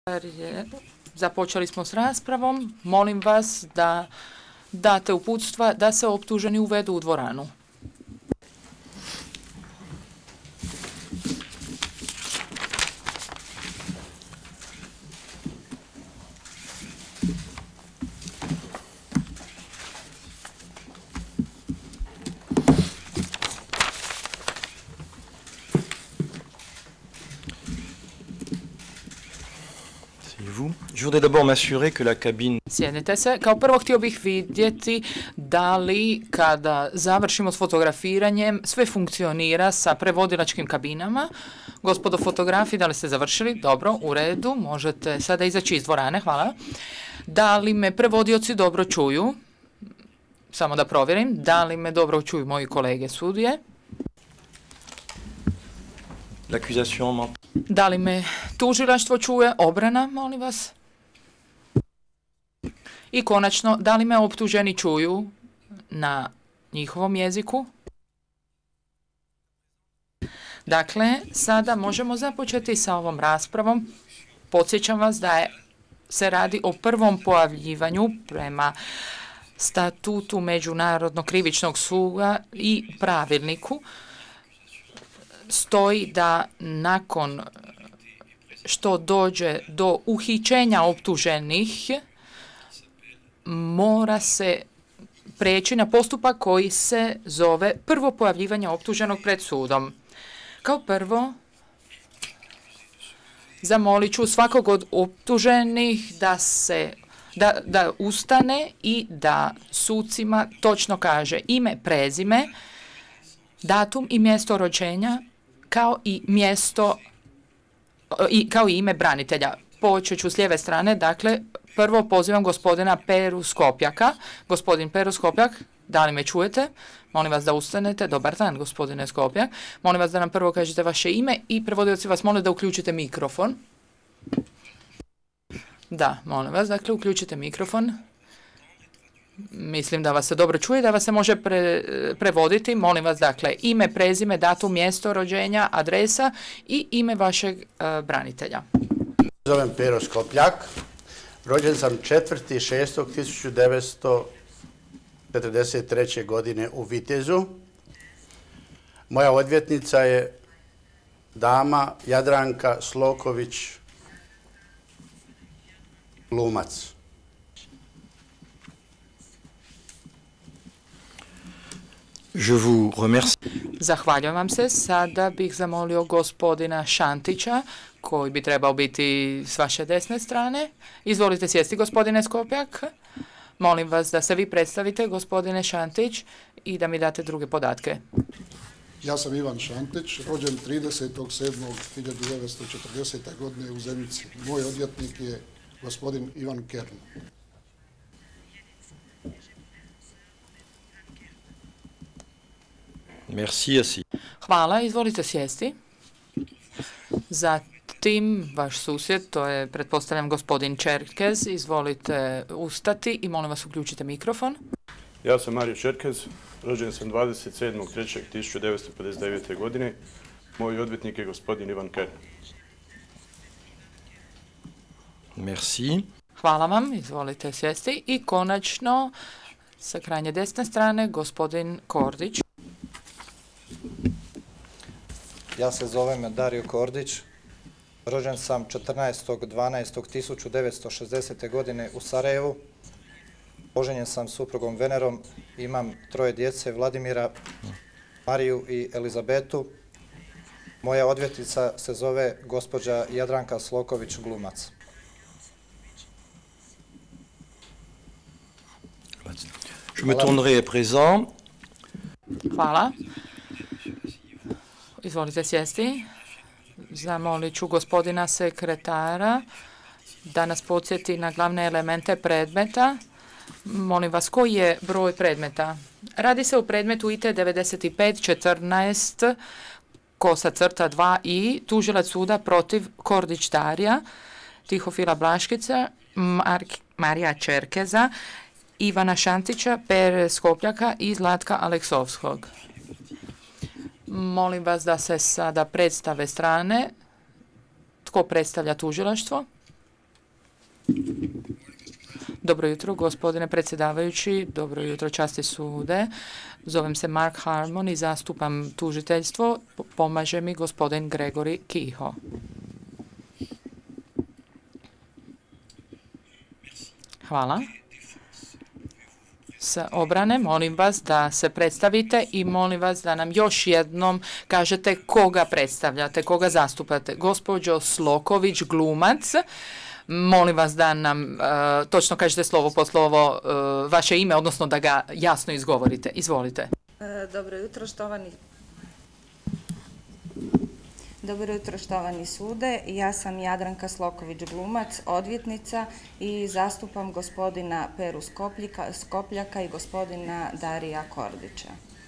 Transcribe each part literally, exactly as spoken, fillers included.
Započeli smo s raspravom. Molim vas da date uputstva da se optuženi uvedu u dvoranu. Je voudrais d'abord m'assurer que la cabine... Sjednite se. Kao prvo htio bih vidjeti da li kada završimo s fotografiranjem sve funkcionira sa prevodilačkim kabinama. Gospodo fotografi, da li ste završili? Dobro, u redu. Možete sada izaći iz dvorane. Hvala. Da li me prevodioci dobro čuju? Samo da provjerim. Da li me dobro čuju moji kolege sudije? L'accusation... Da li me tužilaštvo čuje? Obrana, molim vas. I konačno, da li me optuženi čuju na njihovom jeziku? Dakle, sada možemo započeti sa ovom raspravom. Podsjećam vas da je, se radi o prvom pojavljivanju prema statutu Međunarodnog krivičnog suda i pravilniku. Stoji da nakon što dođe do uhićenja optuženih mora se preći na postupak koji se zove prvo pojavljivanje optuženog pred sudom. Kao prvo, zamolit ću svakog od optuženih da se da, da ustane i da sucima točno kaže ime, prezime, datum i mjesto rođenja, kao i mjesto i kao i ime branitelja. Počet ću s lijeve strane, dakle, prvo pozivam gospodina Peru Skopjaka. Gospodin Peru Skopjak, da li me čujete? Molim vas da ustanete. Dobar dan, gospodine Skopjak. Molim vas da nam prvo kažete vaše ime i prevodioci vas mole da uključite mikrofon. Da, molim vas, dakle, uključite mikrofon. Mislim da vas se dobro čuje, da vas se može pre, prevoditi. Molim vas, dakle, ime, prezime, datum, mjesto rođenja, adresa i ime vašeg uh, branitelja. Zovem Pero Skopjak. Rođen sam četvrtog šestog tisuću devetsto četrdeset treće. godine u Vitezu. Moja odvjetnica je dama Jadranka Sloković Glumac. Je vous remercie. Zahvaljujem vam se. Sada bih zamolio gospodina Šantića, koji bi trebao biti s vaše desne strane. Izvolite sjesti, gospodine Skopjak. Molim vas da se vi predstavite, gospodine Šantić, i da mi date druge podatke. Ja sam Ivan Šantić, rođen tridesetog sedmog hiljadu devetsto četrdesete. godine u Zenici. Moj odvjetnik je gospodin Ivan Kern. Merci, asi. Hvala, izvolite sjesti. Zatim, vaš susjed, to je, pretpostavljam, gospodin Čerkez, izvolite ustati i molim vas uključite mikrofon. Ja sam Mario Čerkez, rođen sam dvadeset sedmog trećeg tisuću devetsto pedeset devete. godine. Moj odvjetnik je gospodin Ivan Kern. Merci. Hvala vam, izvolite sjesti. I konačno, sa krajnje desne strane, gospodin Kordić. Ja se zovem Dario Kordić, rođen sam četrnaestog dvanaestog tisuću devetsto šezdesete. godine u Sarajevu. Oženjen sam suprugom Venerom, imam troje djece, Vladimira, Mariju i Elizabetu. Moja odvjetnica se zove gospođa Jadranka Sloković Glumac. Je me tournerai à présent. Hvala. Izvolite sjesti. Zamolit ću gospodina sekretara da nas podsjeti na glavne elemente predmeta. Molim vas, koji je broj predmeta? Radi se o predmetu I T devedeset pet četrnaest kosa crta dva i tužilac suda protiv Kordić Darija, Tihofila Blaškica, Mar Marija Čerkeza, Ivana Šantića, Pere Skopjaka i Zlatka Aleksovskog. Molim vas da se sada predstave strane. Tko predstavlja tužilaštvo? Dobro jutro, gospodine predsjedavajući, dobro jutro, časti sude. Zovem se Mark Harmon i zastupam tužiteljstvo. Pomaže mi gospodin Gregory Kiho. Hvala. Sa obrane molim vas da se predstavite i molim vas da nam još jednom kažete koga predstavljate, koga zastupate. Gospođo Sloković, glumac, molim vas da nam uh, točno kažete slovo po slovo uh, vaše ime, odnosno da ga jasno izgovorite. Izvolite. Dobro jutro, štovani Dobro jutro, štovani sude. Ja sam Jadranka Sloković, glumac, odvjetnica i zastupam gospodina Peru Skopljaka, Skopljaka i gospodina Darija Kordića.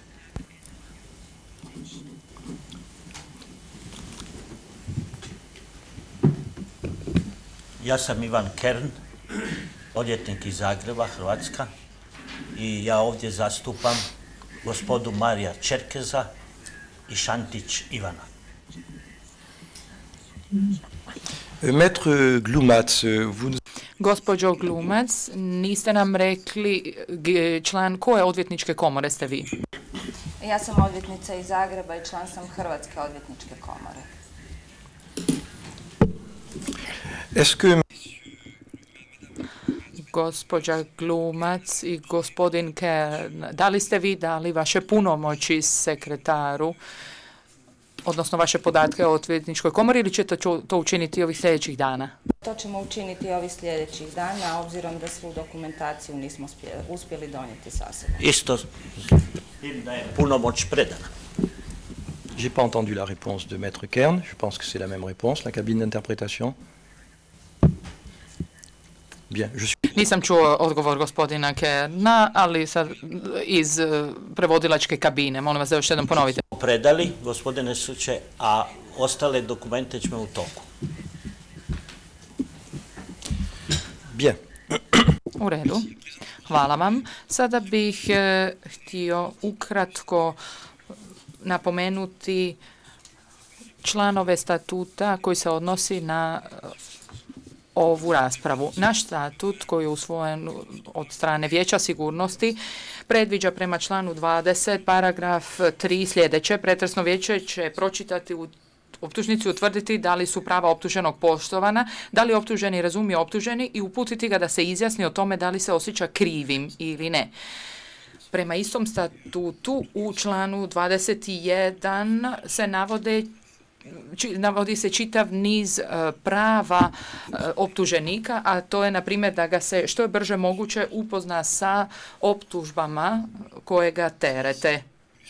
Ja sam Ivan Kern, odvjetnik iz Zagreba, Hrvatska, i ja ovdje zastupam gospodu Marija Čerkeza i Šantić Ivana. Maître Glumac, vous... Gospođo Glumac, niste nam rekli član koje odvjetničke komore ste vi? Ja sam odvjetnica iz Zagreba i član sam Hrvatske odvjetničke komore. Est-ce que... Gospođa Glumac i gospodin Kern, da li ste vi dali vaše punomoći sekretaru, odnosno vaše podatke o odvjetničkoj komori, ili ćete to učiniti ovih sljedećih dana? To ćemo učiniti ovih sljedećih dana, obzirom da svu dokumentaciju nismo uspjeli donijeti sa sobom. Isto da je punomoć predana. J'ai pas entendu la réponse de Maître Kern. Je pense que c'est la même réponse, la cabine d'interprétation. Bien, je suis... Nisam čuo odgovor gospodina Kerna, ali sad iz prevodilačke kabine. Molim vas da još jednom ponovite. Predali, gospodine suče, a ostale dokumente ćemo u toku. Bien. U redu. Hvala vam. Sada bih eh, htio ukratko napomenuti članove statuta koji se odnosi na ovu raspravu. Naš statut koji je usvojen od strane Vijeća sigurnosti predviđa prema članu dvadeset paragraf tri sljedeće. Pretresno vijeće će pročitati u optužnici, utvrditi da li su prava optuženog poštovana, da li optuženi razumije optuženi i uputiti ga da se izjasni o tome da li se osjeća krivim ili ne. Prema istom statutu u članu dvadeset jedan se navode navodi se čitav niz prava optuženika, a to je, na primjer, da ga se što je brže moguće upozna sa optužbama koje ga terete.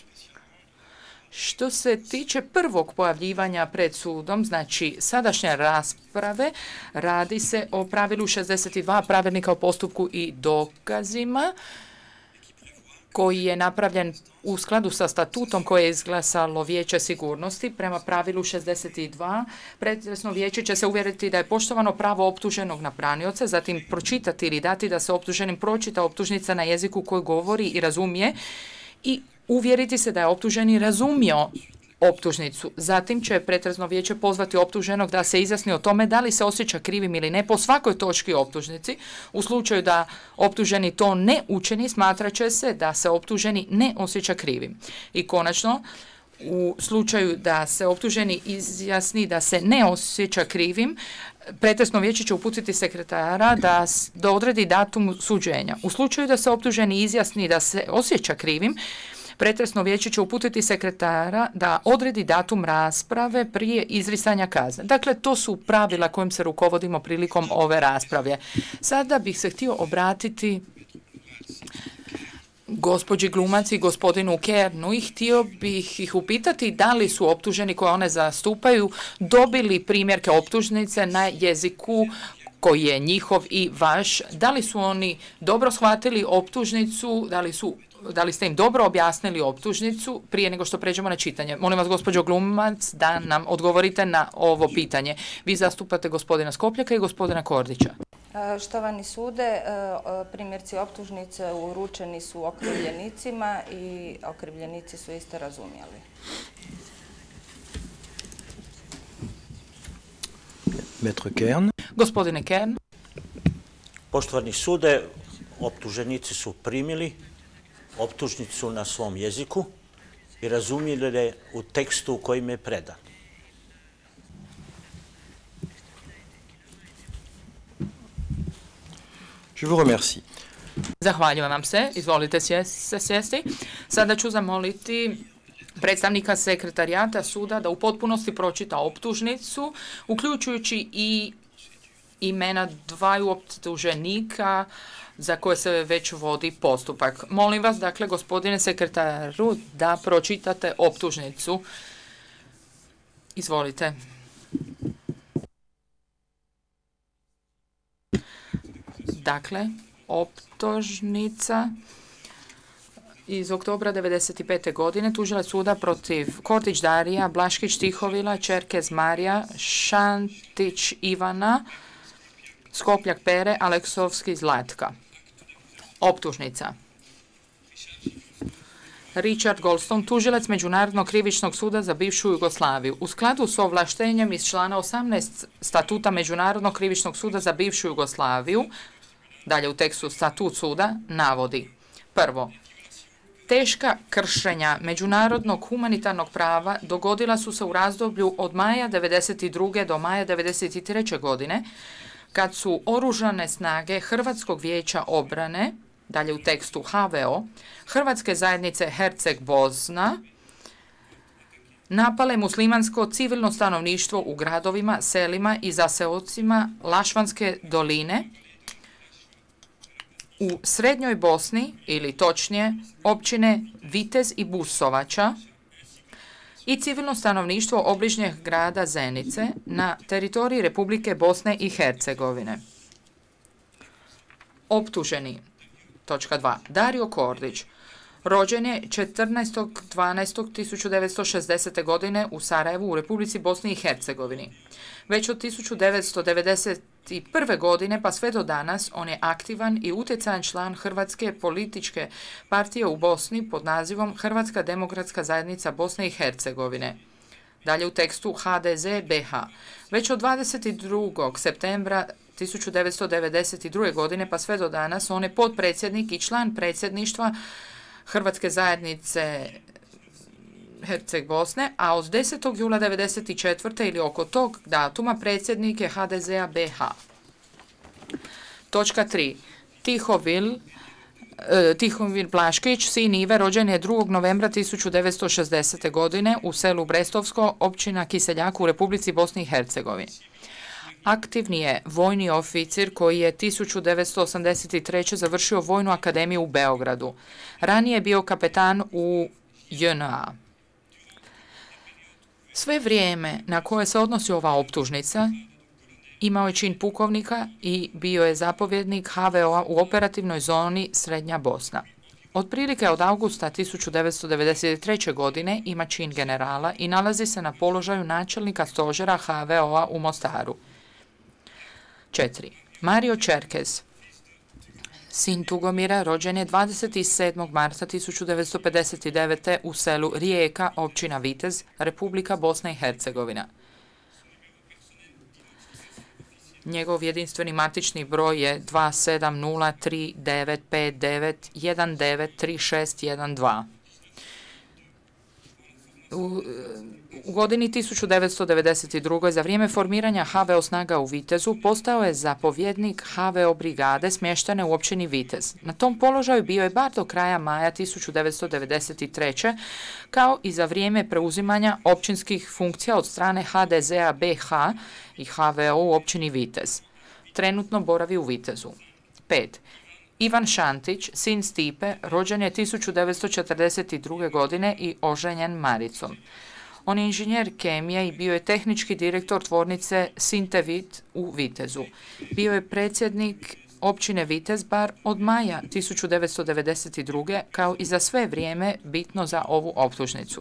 Što se tiče prvog pojavljivanja pred sudom, znači sadašnje rasprave, radi se o pravilu šezdeset dva pravilnika o postupku i dokazima, koji je napravljen u skladu sa statutom koje je izglasalo Vijeće sigurnosti. Prema pravilu šezdeset dva pretresno vijeće će se uvjeriti da je poštovano pravo optuženog na branioca, zatim pročitati ili dati da se optuženim pročita optužnica na jeziku koji govori i razumije i uvjeriti se da je optuženi razumio optužnicu. Zatim će pretresno vijeće pozvati optuženog da se izjasni o tome da li se osjeća krivim ili ne po svakoj točki optužnici. U slučaju da optuženi to ne učini, smatrat će se da se optuženi ne osjeća krivim. I konačno, u slučaju da se optuženi izjasni da se ne osjeća krivim, pretresno vijeće će uputiti sekretara da, da odredi datum suđenja. U slučaju da se optuženi izjasni da se osjeća krivim, pretresno vijeće će uputiti sekretara da odredi datum rasprave prije izricanja kazne. Dakle, to su pravila kojim se rukovodimo prilikom ove rasprave. Sada bih se htio obratiti gospođi Glumac i gospodinu Kernu i htio bih ih upitati da li su optuženi koje one zastupaju dobili primjerke optužnice na jeziku koji je njihov i vaš. Da li su oni dobro shvatili optužnicu, da li su Da li ste im dobro objasnili optužnicu prije nego što pređemo na čitanje? Molim vas, gospođo Glumac, da nam odgovorite na ovo pitanje. Vi zastupate gospodina Skopljaka i gospodina Kordića. Štovani sude, primjerci optužnice uručeni su okrivljenicima i okrivljenici su iste razumjeli. Maître Kern. Gospodine Kern. Poštovani sude, optuženici su primili optužnicu na svom jeziku i razumjeli je u tekstu u kojim je predan. Je vous remercie. Zahvaljujem vam se. Izvolite se sjesti. Sada ću zamoliti predstavnika sekretarijata suda da u potpunosti pročita optužnicu, uključujući i imena dvaju optuženika za koje se već vodi postupak. Molim vas, dakle, gospodine sekretaru, da pročitate optužnicu. Izvolite. Dakle, optužnica iz oktobra devedeset pete. godine tužilac suda protiv Kordić Darija, Blaškić Tihovila, Čerkez Marija, Šantić Ivana, Skopljak Pere, Aleksovski Zlatka. Optužnica. Richard Goldstone, tužilac Međunarodnog krivičnog suda za bivšu Jugoslaviju. U skladu s ovlaštenjem iz člana osamnaest Statuta Međunarodnog krivičnog suda za bivšu Jugoslaviju, dalje u tekstu statut suda, navodi: prvo, teška kršenja međunarodnog humanitarnog prava dogodila su se u razdoblju od maja devedeset druge. do maja devedeset treće. godine, kad su oružane snage Hrvatskog vijeća obrane, dalje u tekstu H V O, Hrvatske zajednice Herceg Bosna, napale muslimansko civilno stanovništvo u gradovima, selima i zaseocima Lašvanske doline u Srednjoj Bosni, ili točnije općine Vitez i Busovača, i civilno stanovništvo obližnjeg grada Zenice na teritoriji Republike Bosne i Hercegovine. Optuženi. Točka dva. Dario Kordić. Rođen je četrnaestog dvanaestog tisuću devetsto šezdesete. godine u Sarajevu u Republici Bosni i Hercegovini. Već od tisuću devetsto devedeset prve. godine pa sve do danas on je aktivan i utjecajan član Hrvatske političke partije u Bosni pod nazivom Hrvatska demokratska zajednica Bosne i Hercegovine. Dalje u tekstu H D Z B H. Već od dvadeset drugog septembra tisuću devetsto devedeset druge. godine pa sve do danas on je potpredsjednik i član predsjedništva Hrvatske zajednice Herceg Bosne, a od desetog jula devedeset četvrte. ili oko tog datuma predsjednik je H D Z-a B H. Točka tri. Tihovil, e, Tihovil Blaškić, sin Ive, rođen je drugog novembra tisuću devetsto šezdesete. godine u selu Brestovsko, općina Kiseljak u Republici Bosni i Hercegovini. Aktivni je vojni oficir koji je tisuću devetsto osamdeset treće. završio Vojnu akademiju u Beogradu. Ranije je bio kapetan u J N A. Sve vrijeme na koje se odnosi ova optužnica imao je čin pukovnika i bio je zapovjednik H V O-a u operativnoj zoni Srednja Bosna. Otprilike od augusta tisuću devetsto devedeset treće. godine ima čin generala i nalazi se na položaju načelnika stožera H V O-a u Mostaru. četiri. Mario Čerkez, sin Tugomira, rođen je dvadeset sedmog marta tisuću devetsto pedeset devete. u selu Rijeka, općina Vitez, Republika Bosna i Hercegovina. Njegov jedinstveni matični broj je dva sedam nula tri devet pet devet jedan devet tri šest jedan dva. U, u godini tisuću devetsto devedeset druge. za vrijeme formiranja H V O snaga u Vitezu postao je zapovjednik H V O brigade smještene u općini Vitez. Na tom položaju bio je bar do kraja maja tisuću devetsto devedeset treće. kao i za vrijeme preuzimanja općinskih funkcija od strane H D Z-a B H i H V O u općini Vitez. Trenutno boravi u Vitezu. pet. Ivan Šantić, sin Stipe, rođen je tisuću devetsto četrdeset druge. godine i oženjen Maricom. On je inženjer kemije i bio je tehnički direktor tvornice Sintevit u Vitezu. Bio je predsjednik općine Vitez bar od maja tisuću devetsto devedeset druge. kao i za sve vrijeme bitno za ovu optužnicu.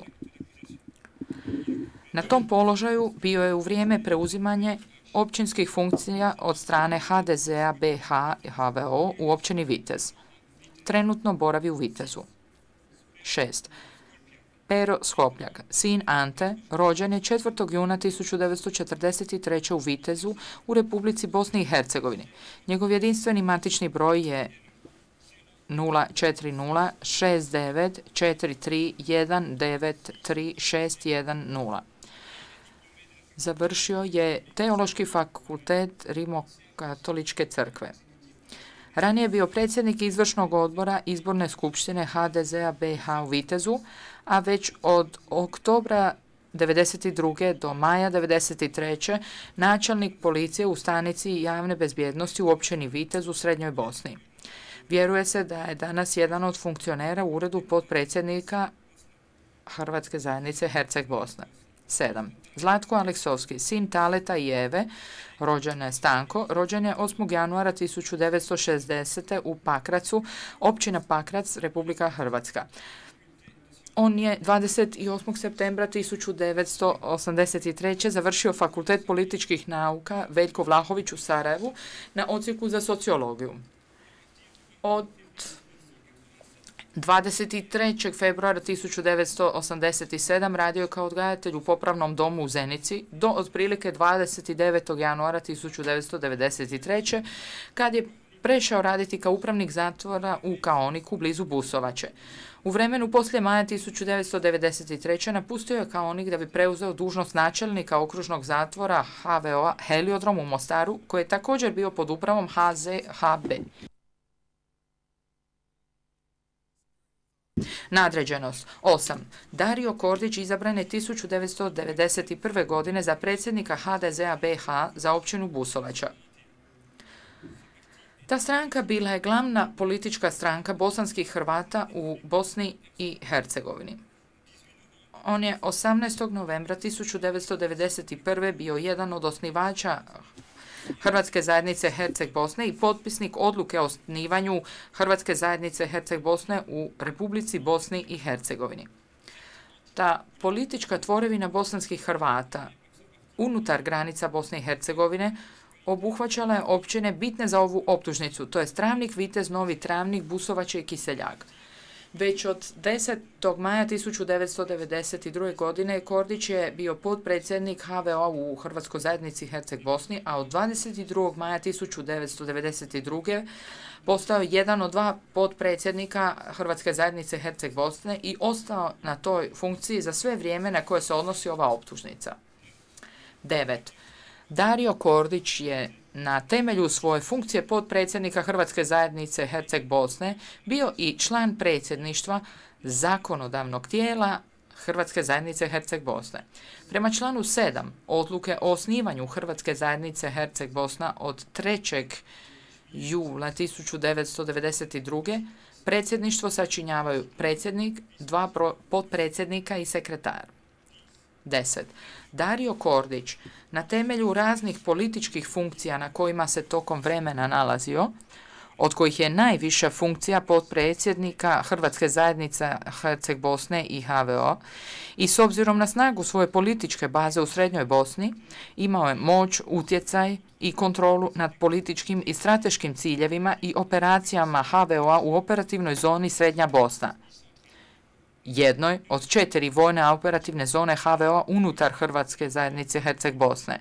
Na tom položaju bio je u vrijeme preuzimanje općinskih funkcija od strane H D Z-a B H i H V O u općini Vitez. Trenutno boravi u Vitezu. šest. Pero Skopljak, sin Ante, rođen je četvrtog juna tisuću devetsto četrdeset treće. u Vitezu u Republici Bosni i Hercegovini. Njegov jedinstveni matični broj je nula četiri nula šest devet četiri tri jedan devet tri šest jedan nula. Završio je Teološki fakultet Rimokatoličke crkve. Ranije je bio predsjednik izvršnog odbora Izborne skupštine ha de zea be ha u Vitezu, a već od oktobra devedeset druge do maja devedeset treće načelnik policije u stanici javne bezbjednosti u općini Vitez u Srednjoj Bosni. Vjeruje se da je danas jedan od funkcionera u uredu potpredsjednika Hrvatske zajednice Herceg Bosna. sedam. Zlatko Aleksovski, sin Taleta i Eve, rođen je Stanko, rođen je osmog januara tisuću devetsto šezdesete. u Pakracu, općina Pakrac, Republika Hrvatska. On je dvadeset osmog septembra tisuću devetsto osamdeset treće. završio Fakultet političkih nauka Veljko Vlahović u Sarajevu na odsjeku za sociologiju. Od dvadeset trećeg februara tisuću devetsto osamdeset sedme. radio je kao odgajatelj u popravnom domu u Zenici do otprilike dvadeset devetog januara tisuću devetsto devedeset treće. kad je prešao raditi kao upravnik zatvora u Kaoniku blizu Busovače. U vremenu poslije maja tisuću devetsto devedeset treće. napustio je Kaonik da bi preuzeo dužnost načelnika okružnog zatvora ha ve o-a Heliodrom u Mostaru, koji je također bio pod upravom ha ze ha be. Nadređenost. osam. Dario Kordić izabran je tisuću devetsto devedeset prve. godine za predsjednika ha de zea be ha za općinu Busovača. Ta stranka bila je glavna politička stranka bosanskih Hrvata u Bosni i Hercegovini. On je osamnaestog novembra tisuću devetsto devedeset prve. bio jedan od osnivača Hrvatske zajednice Herceg Bosne i potpisnik odluke o osnivanju Hrvatske zajednice Herceg Bosne u Republici Bosni i Hercegovini. Ta politička tvorevina bosanskih Hrvata unutar granica Bosne i Hercegovine obuhvaćala je općine bitne za ovu optužnicu, to je Travnik, Vitez, Novi Travnik, Busovače i Kiseljak. Već od desetog maja tisuću devetsto devedeset druge. godine Kordić je bio potpredsjednik ha ve o-a u Hrvatskoj zajednici Herceg Bosni, a od dvadeset drugog maja tisuću devetsto devedeset druge. postao jedan od dva potpredsjednika Hrvatske zajednice Herceg Bosne i ostao na toj funkciji za sve vrijeme na koje se odnosi ova optužnica. devet. Dario Kordić je na temelju svoje funkcije potpredsjednika Hrvatske zajednice Herceg Bosne bio i član predsjedništva zakonodavnog tijela Hrvatske zajednice Herceg Bosne. Prema članu sedam odluke o osnivanju Hrvatske zajednice Herceg Bosna od trećeg jula tisuću devetsto devedeset druge. predsjedništvo sačinjavaju predsjednik, dva potpredsjednika i sekretar. deset. Dario Kordić, na temelju raznih političkih funkcija na kojima se tokom vremena nalazio, od kojih je najviša funkcija potpredsjednika Hrvatske zajednice Herceg Bosne i ha ve o, i s obzirom na snagu svoje političke baze u Srednjoj Bosni, imao je moć, utjecaj i kontrolu nad političkim i strateškim ciljevima i operacijama ha ve o-a u operativnoj zoni Srednja Bosna, jednoj od četiri vojne operativne zone ha ve o-a unutar Hrvatske zajednice Herceg Bosne.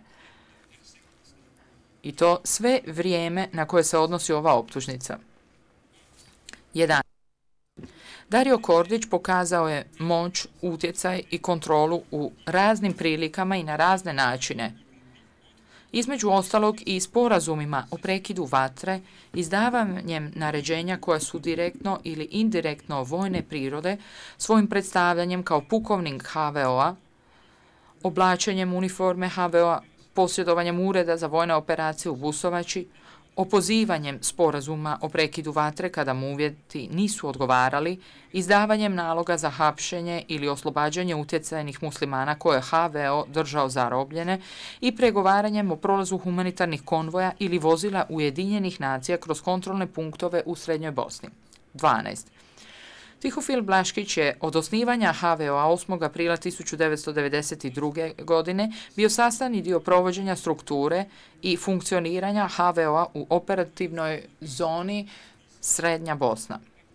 I to sve vrijeme na koje se odnosi ova optužnica. jedan. Dario Kordić pokazao je moć, utjecaj i kontrolu u raznim prilikama i na razne načine. Između ostalog i sporazumima o prekidu vatre, izdavanjem naređenja koja su direktno ili indirektno vojne prirode, svojim predstavljanjem kao pukovnik ha ve o-a, oblačenjem uniforme ha ve o-a, posjedovanjem ureda za vojne operacije u Busovači, opozivanjem sporazuma o prekidu vatre kada mu uvjeti nisu odgovarali, izdavanjem naloga za hapšenje ili oslobađanje utjecajnih muslimana koje je ha ve o držao zarobljene i pregovaranjem o prolazu humanitarnih konvoja ili vozila Ujedinjenih nacija kroz kontrolne punktove u Srednjoj Bosni. dvanaest. Tihofil Blaškić je od osnivanja ha ve o-a osmog aprila tisuću devetsto devedeset druge. godine bio sastavni dio provođenja strukture i funkcioniranja ha ve o-a u operativnoj zoni Srednja Bosna.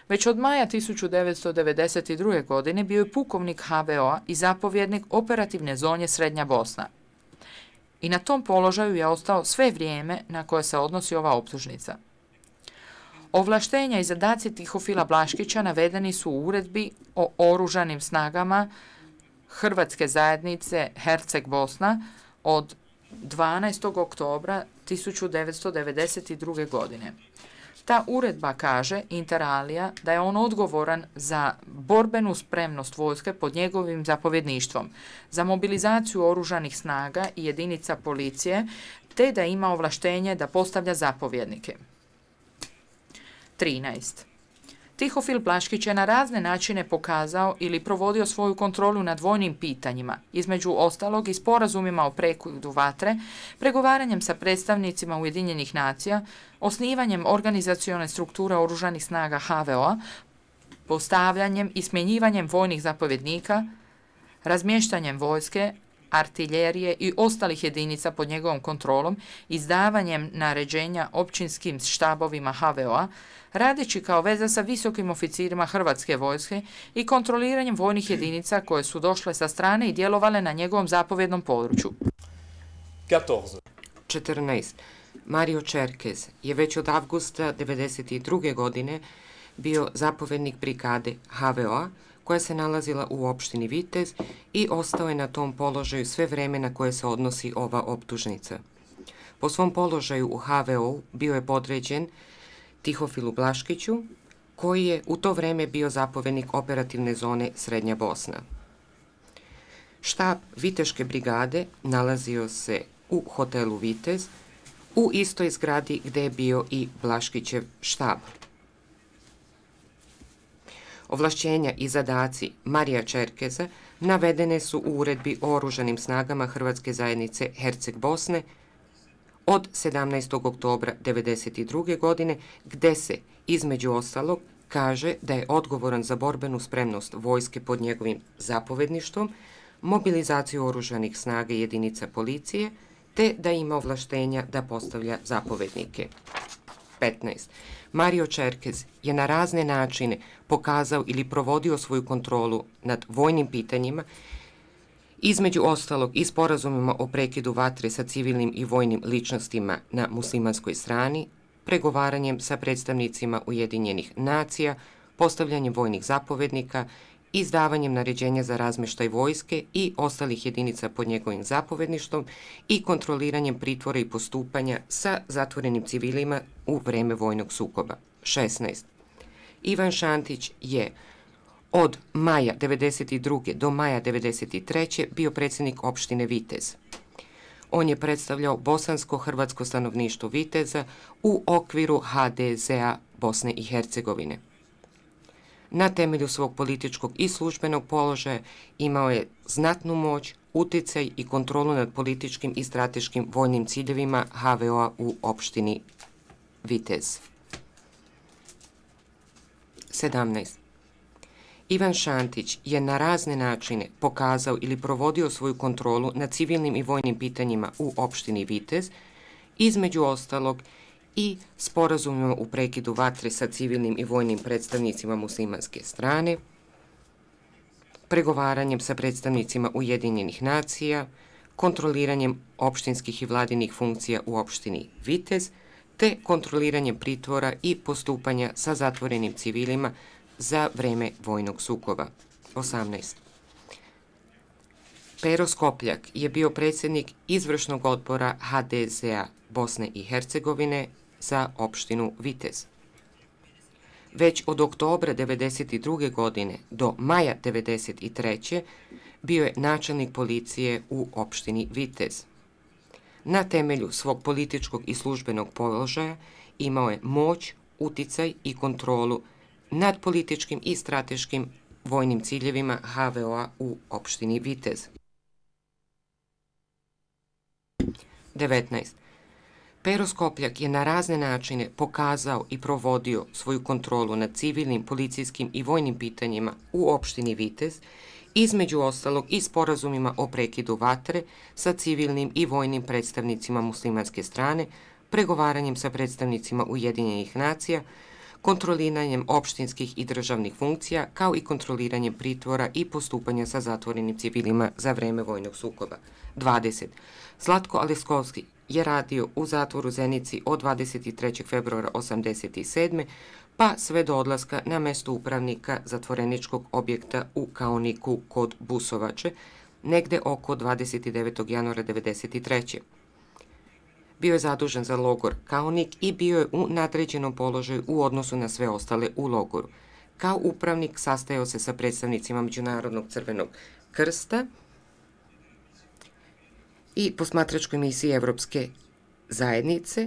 Već od maja tisuću devetsto devedeset druge. godine bio je pukovnik ha ve o-a i zapovjednik operativne zone Srednja Bosna. I na tom položaju je ostao sve vrijeme na koje se odnosi ova optužnica. Ovlaštenja i zadaci Tihofila Blaškića navedeni su u uredbi o oružanim snagama Hrvatske zajednice Herceg Bosna od dvanaestog oktobra tisuću devetsto devedeset druge. godine. Ta uredba kaže, inter alia, da je on odgovoran za borbenu spremnost vojske pod njegovim zapovjedništvom, za mobilizaciju oružanih snaga i jedinica policije, te da ima ovlaštenje da postavlja zapovjednike. trinaest. Tihofil Blaškić je na razne načine pokazao ili provodio svoju kontrolu nad vojnim pitanjima, između ostalog i sporazumima o prekidu vatre, pregovaranjem sa predstavnicima Ujedinjenih nacija, osnivanjem organizacione strukture oružanih snaga ha ve o-a, postavljanjem i smjenjivanjem vojnih zapovjednika, razmještanjem vojske, artiljerije i ostalih jedinica pod njegovom kontrolom, izdavanjem naređenja općinskim štabovima ha ve o-a, radeći kao veza sa visokim oficirima Hrvatske vojske i kontroliranjem vojnih jedinica koje su došle sa strane i djelovale na njegovom zapovjednom području. četrnaest. Mario Čerkez je već od avgusta devedeset druge. godine bio zapovjednik brigade ha ve o-a koja se nalazila u opštini Vitez i ostao je na tom položaju sve vreme na koje se odnosi ova optužnica. Po svom položaju u ha ve o-u bio je podređen Tihofilu Blaškiću, koji je u to vreme bio zapovjednik operativne zone Srednja Bosna. Štab Viteške brigade nalazio se u hotelu Vitez, u istoj zgradi gdje je bio i Blaškićev štab. Ovlašćenja i zadaci Marija Čerkeza navedene su u uredbi o oružanim snagama Hrvatske zajednice Herceg Bosne od sedamnaestog oktobra devedeset druge. godine, gdje se, između ostalog, kaže da je odgovoran za borbenu spremnost vojske pod njegovim zapovjedništvom, mobilizaciju oružanih snaga i jedinica policije, te da ima ovlaštenja da postavlja zapovjednike. petnaest. Mario Čerkez je na razne načine pokazao ili provodio svoju kontrolu nad vojnim pitanjima, između ostalog i sporazumima o prekidu vatre sa civilnim i vojnim ličnostima na muslimanskoj strani, pregovaranjem sa predstavnicima Ujedinjenih nacija, postavljanjem vojnih zapovjednika, izdavanjem naređenja za razmještaj vojske i ostalih jedinica pod njegovim zapovjedništvom i kontroliranjem pritvora i postupanja sa zatvorenim civilima u vreme vojnog sukoba. šesnaest. Ivan Šantić je od maja devedeset druge. do maja devedeset treće. bio predsjednik opštine Vitez. On je predstavljao bosansko-hrvatsko stanovništvo Viteza u okviru ha de ze-a Bosne i Hercegovine. Na temelju svog političkog i službenog položaja imao je znatnu moć, utjecaj i kontrolu nad političkim i strateškim vojnim ciljevima ha ve o-a u opštini Vitez. sedamnaest. Ivan Šantić je na razne načine pokazao ili provodio svoju kontrolu nad civilnim i vojnim pitanjima u opštini Vitez, između ostalog i sporazumima u prekidu vatre sa civilnim i vojnim predstavnicima muslimanske strane, pregovaranjem sa predstavnicima Ujedinjenih nacija, kontroliranjem opštinskih i vladinih funkcija u opštini Vitez, te kontroliranjem pritvora i postupanja sa zatvorenim civilima za vreme vojnog sukoba. osamnaest. Pero Skopljak je bio predsjednik izvršnog odbora ha de ze-a Bosne i Hercegovine za opštinu Vitez. Već od oktobra devedeset druge. godine do maja devedeset treće. bio je načelnik policije u opštini Vitez. Na temelju svog političkog i službenog položaja imao je moć, uticaj i kontrolu nad političkim i strateškim vojnim ciljevima ha ve o-a u opštini Vitez. devetnaest. Pero Skopljak je na razne načine pokazao i provodio svoju kontrolu nad civilnim, policijskim i vojnim pitanjima u opštini Vitez, između ostalog i sporazumima o prekidu vatre sa civilnim i vojnim predstavnicima muslimanske strane, pregovaranjem sa predstavnicima Ujedinjenih nacija, kontroliranjem opštinskih i državnih funkcija, kao i kontroliranjem pritvora i postupanja sa zatvorenim civilima za vreme vojnog sukoba. dvadeset. Zlatko Aleskovski je radio u zatvoru Zenici od dvadeset trećeg februara osamdeset sedme. pa sve do odlaska na mesto upravnika zatvoreničkog objekta u Kaoniku kod Busovače, negde oko dvadeset devetog januara devedeset treće. Bio je zadužen za logor Kaonik i bio je u nadređenom položaju u odnosu na sve ostale u logoru. Kao upravnik sastajao se sa predstavnicima Međunarodnog crvenog krsta i posmatračkoj misiji Evropske zajednice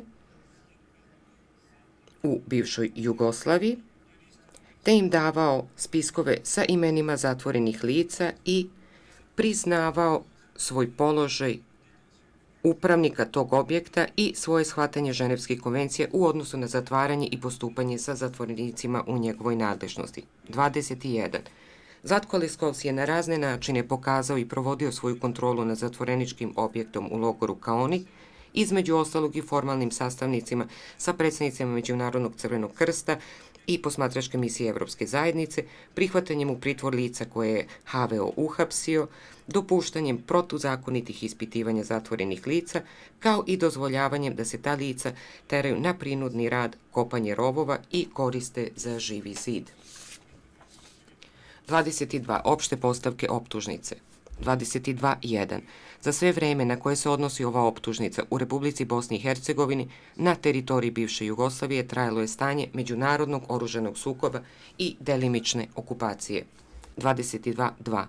u bivšoj Jugoslaviji, te im davao spiskove sa imenima zatvorenih lica i priznavao svoj položaj upravnika tog objekta i svoje shvatanje Ženevskih konvencija u odnosu na zatvaranje i postupanje sa zatvorenicima u njegovoj nadležnosti. dvadeset jedan. Zlatko Leskovski je na razne načine pokazao i provodio svoju kontrolu nad zatvoreničkim objektom u logoru Kaonik, između ostalog i formalnim sastavnicima sa predstavnicima Međunarodnog crvenog krsta i posmatračke misije Evropske zajednice, prihvatanjem u pritvor lica koje je ha ve o uhapsio, dopuštanjem protuzakonitih ispitivanja zatvorenih lica, kao i dozvoljavanjem da se ta lica teraju na prinudni rad, kopanje rovova i koriste za živi zid. dvadeset dva. Opšte postavke optužnice. dvadeset dva jedan. Za sve vreme na koje se odnosi ova optužnica u Republici Bosni i Hercegovini na teritoriji bivše Jugoslavije trajalo je stanje međunarodnog oružanog sukoba i delimične okupacije. dvadeset dva dva.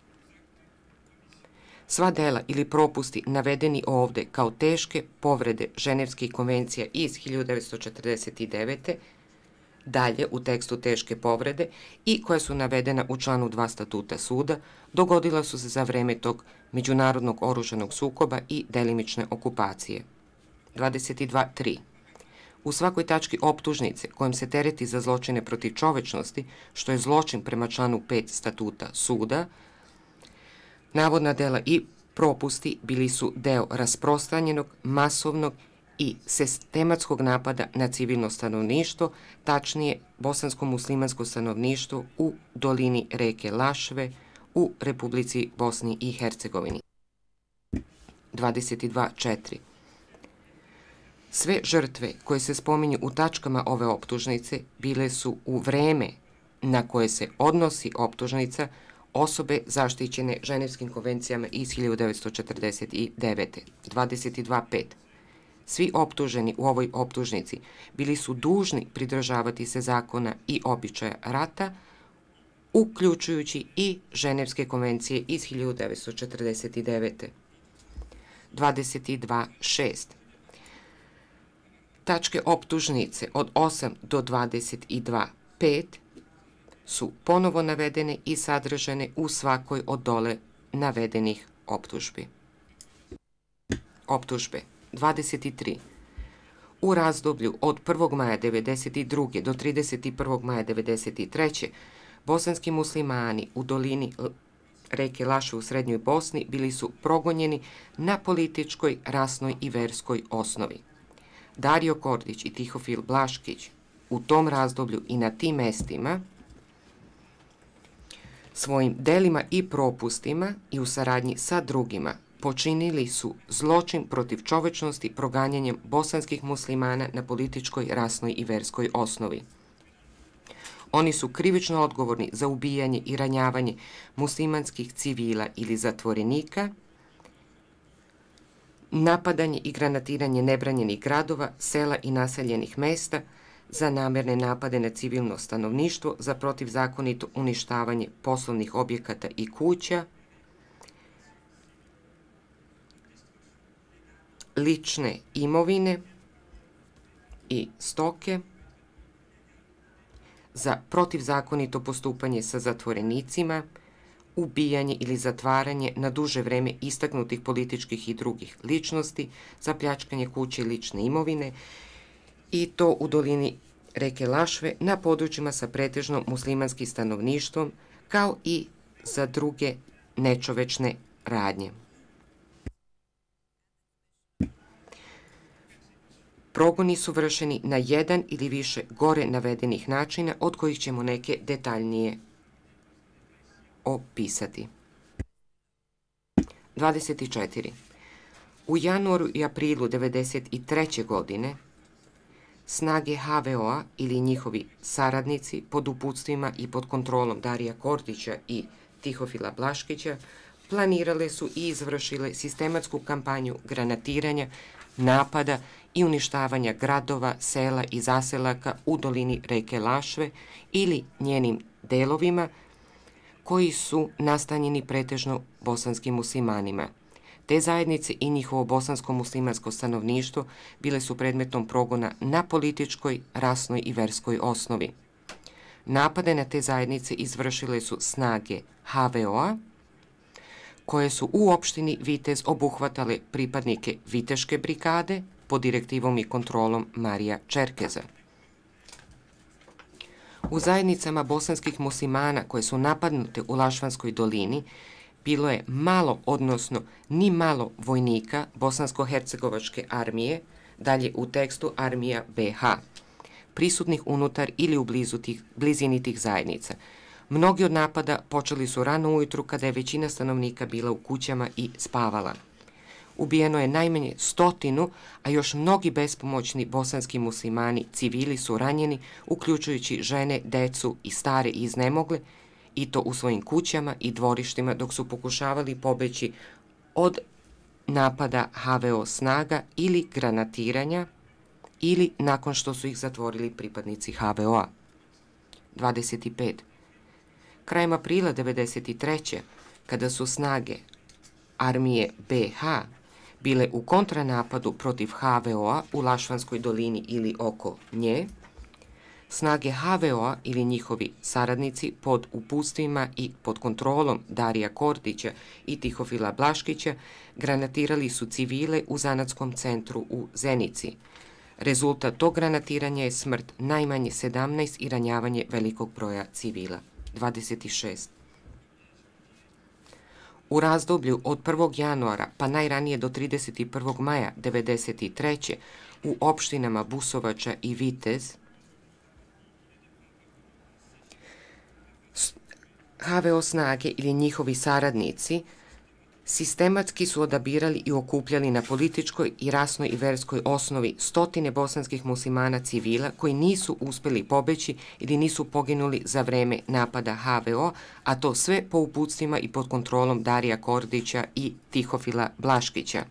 Sva dela ili propusti navedeni ovde kao teške povrede Ženevskih konvencija iz hiljadu devetsto četrdeset devete. dalje u tekstu teške povrede i koja su navedena u članu dva statuta suda, dogodila su se za vreme tog međunarodnog oružanog sukoba i delimične okupacije. dvadeset dva tri. U svakoj tački optužnice kojom se tereti za zločine protiv čovečnosti, što je zločin prema članu pet statuta suda, navodna dela i propusti bili su deo rasprostranjenog, masovnog i sistematskog napada na civilno stanovništvo, tačnije bosansko-muslimansko stanovništvo u dolini reke Lašve u Republici Bosni i Hercegovini. dvadeset dva četiri. Sve žrtve koje se spominju u tačkama ove optužnice bile su u vreme na koje se odnosi optužnica osobe zaštićene Ženevskim konvencijama iz hiljadu devetsto četrdeset devete. dvadeset dva pet. Svi optuženi u ovoj optužnici bili su dužni pridržavati se zakona i običaja rata, uključujući i Ženevske konvencije iz hiljadu devetsto četrdeset devete. dvadeset dva šest. Tačke optužnice od osam do dvadeset dva pet su ponovo navedene i sadržane u svakoj od dole navedenih optužbi. Optužbe. dvadeset tri. U razdoblju od prvog maja devedeset druge do trideset prvog maja devedeset treće. bosanski muslimani u dolini reke Lašve u Srednjoj Bosni bili su progonjeni na političkoj, rasnoj i verskoj osnovi. Dario Kordić i Tihofil Blaškić u tom razdoblju i na tim mestima svojim delima i propustima i u saradnji sa drugima počinili su zločin protiv čovečnosti proganjanjem bosanskih muslimana na političkoj, rasnoj i verskoj osnovi. Oni su krivično odgovorni za ubijanje i ranjavanje muslimanskih civila ili zatvorenika, napadanje i granatiranje nebranjenih gradova, sela i naseljenih mesta, za namerne napade na civilno stanovništvo, za protivzakonito uništavanje poslovnih objekata i kuća, lične imovine i stoke, za protivzakonito postupanje sa zatvorenicima, ubijanje ili zatvaranje na duže vreme istaknutih političkih i drugih ličnosti, za pljačkanje kuće i lične imovine, i to u dolini reke Lašve na područjima sa pretežno muslimanskim stanovništvom, kao i za druge nečovečne radnje. Progoni su vršeni na jedan ili više gore navedenih načina, od kojih ćemo neke detaljnije opisati. dvadeset četiri. U januaru i aprilu devedeset treće. godine snage ha ve o-a ili njihovi saradnici pod uputstvima i pod kontrolom Darija Kordića i Tihofila Blaškića planirale su i izvršile sistematsku kampanju granatiranja, napada i uništavanja gradova, sela i zaselaka u dolini reke Lašve ili njenim delovima koji su nastanjeni pretežno bosanskim muslimanima. Te zajednice i njihovo bosansko-muslimansko stanovništvo bile su predmetom progona na političkoj, rasnoj i verskoj osnovi. Napade na te zajednice izvršile su snage ha ve o-a, koje su u opštini Vitez obuhvatale pripadnike Viteške brigade pod direktivom i kontrolom Marija Čerkeza. U zajednicama bosanskih muslimana koje su napadnute u Lašvanskoj dolini bilo je malo, odnosno ni malo vojnika Bosansko-hercegovačke armije, dalje u tekstu armija be ha, prisutnih unutar ili u blizu tih, blizini tih zajednica. Mnogi od napada počeli su rano ujutru kada je većina stanovnika bila u kućama i spavala. Ubijeno je najmanje stotinu, a još mnogi bespomoćni bosanski muslimani civili su ranjeni, uključujući žene, decu i stare i iznemogle, i to u svojim kućama i dvorištima dok su pokušavali pobeći od napada ha ve o snaga ili granatiranja ili nakon što su ih zatvorili pripadnici ha ve o-a. dvadeset pet. Krajem aprila devedeset treće. kada su snage armije be ha bile u kontranapadu protiv ha ve o-a u Lašvanskoj dolini ili oko nje, snage ha ve o-a ili njihovi saradnici pod uputstvima i pod kontrolom Darija Kordića i Tihofila Blaškića granatirali su civile u zanatskom centru u Zenici. Rezultat tog granatiranja je smrt najmanje sedamnaest i ranjavanje velikog broja civila. dvadeset šest. U razdoblju od prvog januara pa najranije do trideset prvog maja devedeset treće. u opštinama Busovača i Vitez ha ve o snage ili njihovi saradnici sistematski su odabirali i okupljali na političkoj i rasnoj i verskoj osnovi stotine bosanskih muslimana civila koji nisu uspeli pobeći ili nisu poginuli za vreme napada ha ve o, a to sve po uputstvima i pod kontrolom Darija Kordića i Tihofila Blaškića.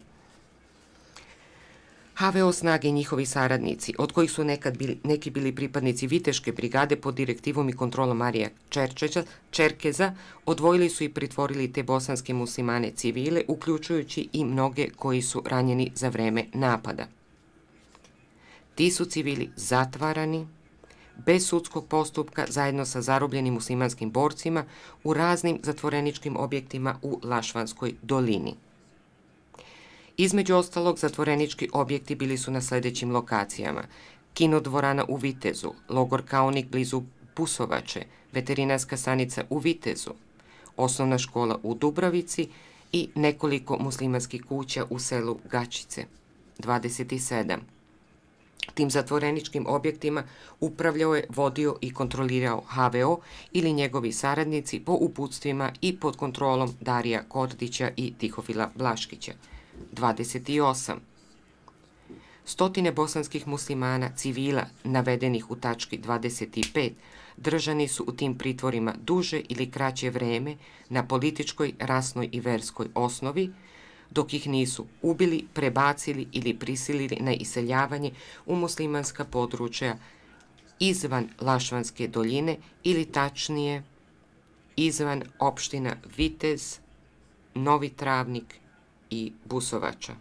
ha ve o snage i njihovi saradnici, od kojih su nekad bili, neki bili pripadnici Viteške brigade pod direktivom i kontrolom Marija Čerčeća, Čerkeza, odvojili su i pritvorili te bosanske muslimane civile, uključujući i mnoge koji su ranjeni za vreme napada. Ti su civili zatvarani, bez sudskog postupka, zajedno sa zarobljenim muslimanskim borcima u raznim zatvoreničkim objektima u Lašvanskoj dolini. Između ostalog, zatvorenički objekti bili su na sljedećim lokacijama: kinodvorana u Vitezu, logor Kaunik blizu Busovače, veterinarska stanica u Vitezu, osnovna škola u Dubravici i nekoliko muslimanskih kuća u selu Gačice. dvadeset sedam. Tim zatvoreničkim objektima upravljao je, vodio i kontrolirao ha ve o ili njegovi saradnici po uputstvima i pod kontrolom Darija Kordića i Tihofila Blaškića. dvadeset osam. Stotine bosanskih muslimana civila navedenih u tački dvadeset pet držani su u tim pritvorima duže ili kraće vreme na političkoj, rasnoj i verskoj osnovi, dok ih nisu ubili, prebacili ili prisilili na iseljavanje u muslimanska područja izvan Lašvanske doline ili tačnije izvan opština Vitez, Novi Travnik i Busovača.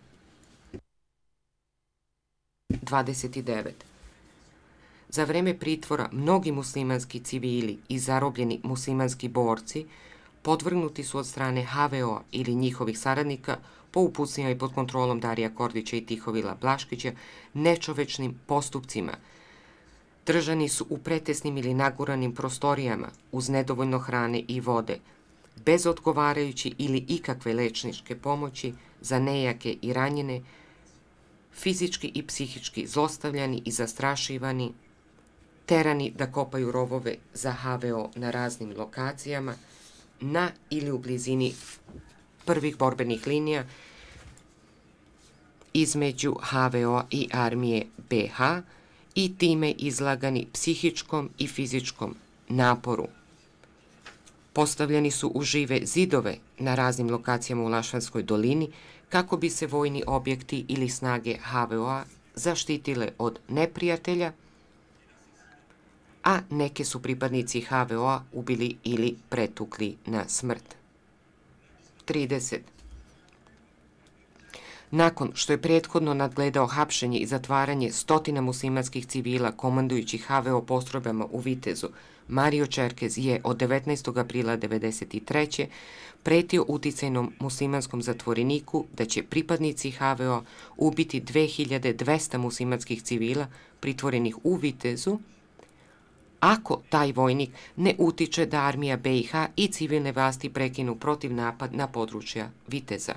dvadeset devet. Za vreme pritvora mnogi muslimanski civili i zarobljeni muslimanski borci podvrgnuti su od strane ha ve o ili njihovih saradnika po uputstvima i pod kontrolom Darija Kordića i Tihovila Blaškića nečovečnim postupcima. Držani su u pretesnim ili naguranim prostorijama uz nedovoljno hrane i vode, bez odgovarajući ili ikakve lečničke pomoći za nejake i ranjene, fizički i psihički zlostavljani i zastrašivani, terani da kopaju rovove za H V O na raznim lokacijama, na ili u blizini prvih borbenih linija između H V O i armije B H i time izlagani psihičkom i fizičkom naporu. Postavljeni su u žive zidove na raznim lokacijama u Lašvanskoj dolini kako bi se vojni objekti ili snage H V O-a zaštitile od neprijatelja, a neke su pripadnici H V O-a ubili ili pretukli na smrt. trideset. Nakon što je prethodno nadgledao hapšenje i zatvaranje stotina muslimanskih civila komandujući H V O postrojbama u Vitezu, Mario Čerkez je od devetnaestog aprila devedeset treće pretio uticajnom muslimanskom zatvoreniku da će pripadnici H V O ubiti dve hiljade dvesta muslimanskih civila pritvorenih u Vitezu, ako taj vojnik ne utiče da armija B i H i civilne vlasti prekinu protiv napad na područja Viteza.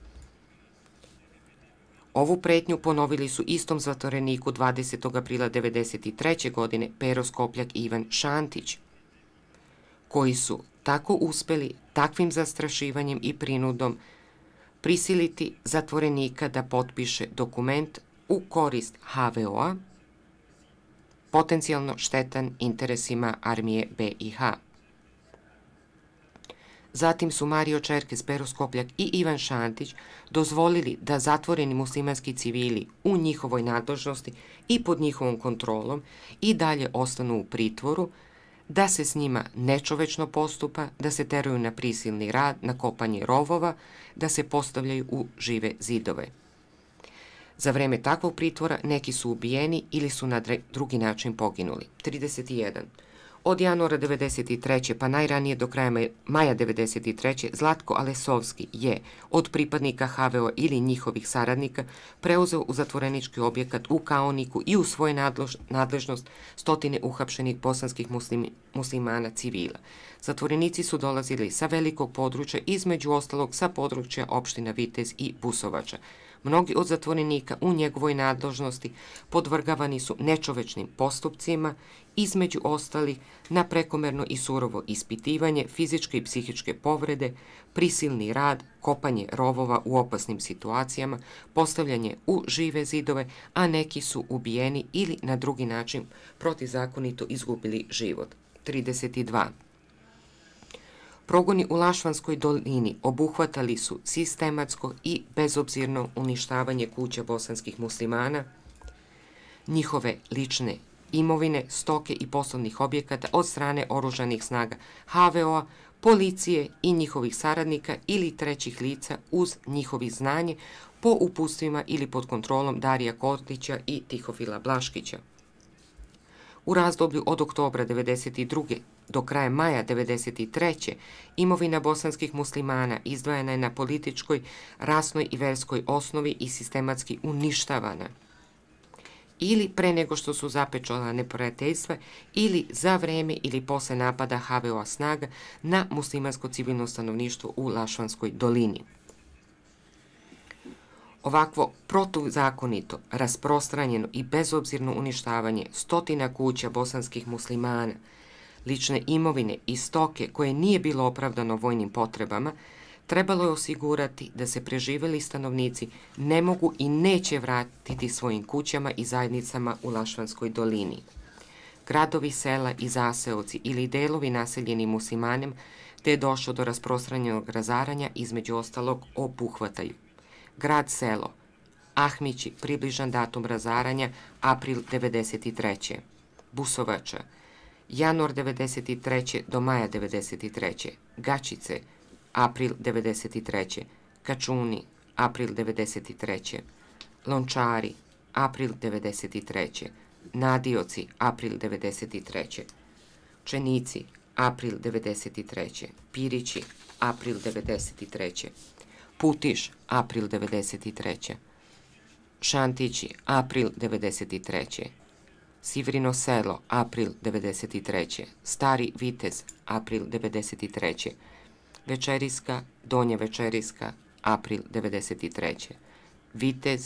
Ovu pretnju ponovili su istom zatvoreniku dvadesetog aprila devedeset treće godine Pero Skopljak i Ivan Šantić, koji su tako uspeli takvim zastrašivanjem i prinudom prisiliti zatvorenika da potpiše dokument u korist H V O-a, potencijalno štetan interesima armije B i H. Zatim su Mario Čerkez, Pero Skopljak i Ivan Šantić dozvolili da zatvoreni muslimanski civili u njihovoj nadležnosti i pod njihovom kontrolom i dalje ostanu u pritvoru, da se s njima nečovečno postupa, da se teraju na prisilni rad, na kopanje rovova, da se postavljaju u žive zidove. Za vreme takvog pritvora neki su ubijeni ili su na drugi način poginuli. trideset jedan. Od januara devedeset treće pa najranije do kraja maja devedeset treće Zlatko Alesovski je od pripadnika H V O ili njihovih saradnika preuzeo u zatvorenički objekat u Kaoniku i u svoju nadležnost stotine uhapšenih bosanskih muslim, muslimana civila. Zatvorenici su dolazili sa velikog područja, između ostalog sa područja opština Vitez i Busovača. Mnogi od zatvorenika u njegovoj nadležnosti podvrgavani su nečovečnim postupcima, između ostalih na prekomerno i surovo ispitivanje, fizičke i psihičke povrede, prisilni rad, kopanje rovova u opasnim situacijama, postavljanje u žive zidove, a neki su ubijeni ili na drugi način protizakonito izgubili život. trideset dva. Progoni u Lašvanskoj dolini obuhvatali su sistematsko i bezobzirno uništavanje kuća bosanskih muslimana, njihove lične imovine, stoke i poslovnih objekata od strane oružanih snaga H V O-a, policije i njihovih saradnika ili trećih lica uz njihovi znanje po uputstvima ili pod kontrolom Darija Kordića i Tihofila Blaškića. U razdoblju od oktobra devedeset druge do kraja maja devedeset treće imovina bosanskih muslimana izdvajana je na političkoj, rasnoj i verskoj osnovi i sistematski uništavana. Ili pre nego što su zapečala neprijateljstva ili za vreme ili posle napada H V O-a snaga na muslimansko civilno stanovništvo u Lašvanskoj dolini. Ovakvo protuzakonito, rasprostranjeno i bezobzirno uništavanje stotina kuća bosanskih muslimana, lične imovine i stoke koje nije bilo opravdano vojnim potrebama, trebalo je osigurati da se preživeli stanovnici ne mogu i neće vratiti svojim kućama i zajednicama u Lašvanskoj dolini. Gradovi, sela i zaseoci ili delovi naseljeni muslimanem, te je došlo do rasprostranjenog razaranja, između ostalog obuhvataju grad, selo, Ahmići, približan datum razaranja, april devedeset treće. Busovača, januar devedeset treće do maja devedeset treće. Gačice, april devedeset treće. Kačuni, april devedeset treće. Lončari, april devedeset treće. Nadioci, april devedeset treće. Čenici, april devedeset treće. Pirići, april devedeset treće. Putiš, april devedeset treće. Šantići, april devedeset treće. Sivrino selo, april devedeset treće. Stari Vitez, april devedeset treće. Večeriska, Donja Večeriska, april devedeset treće. Vitez,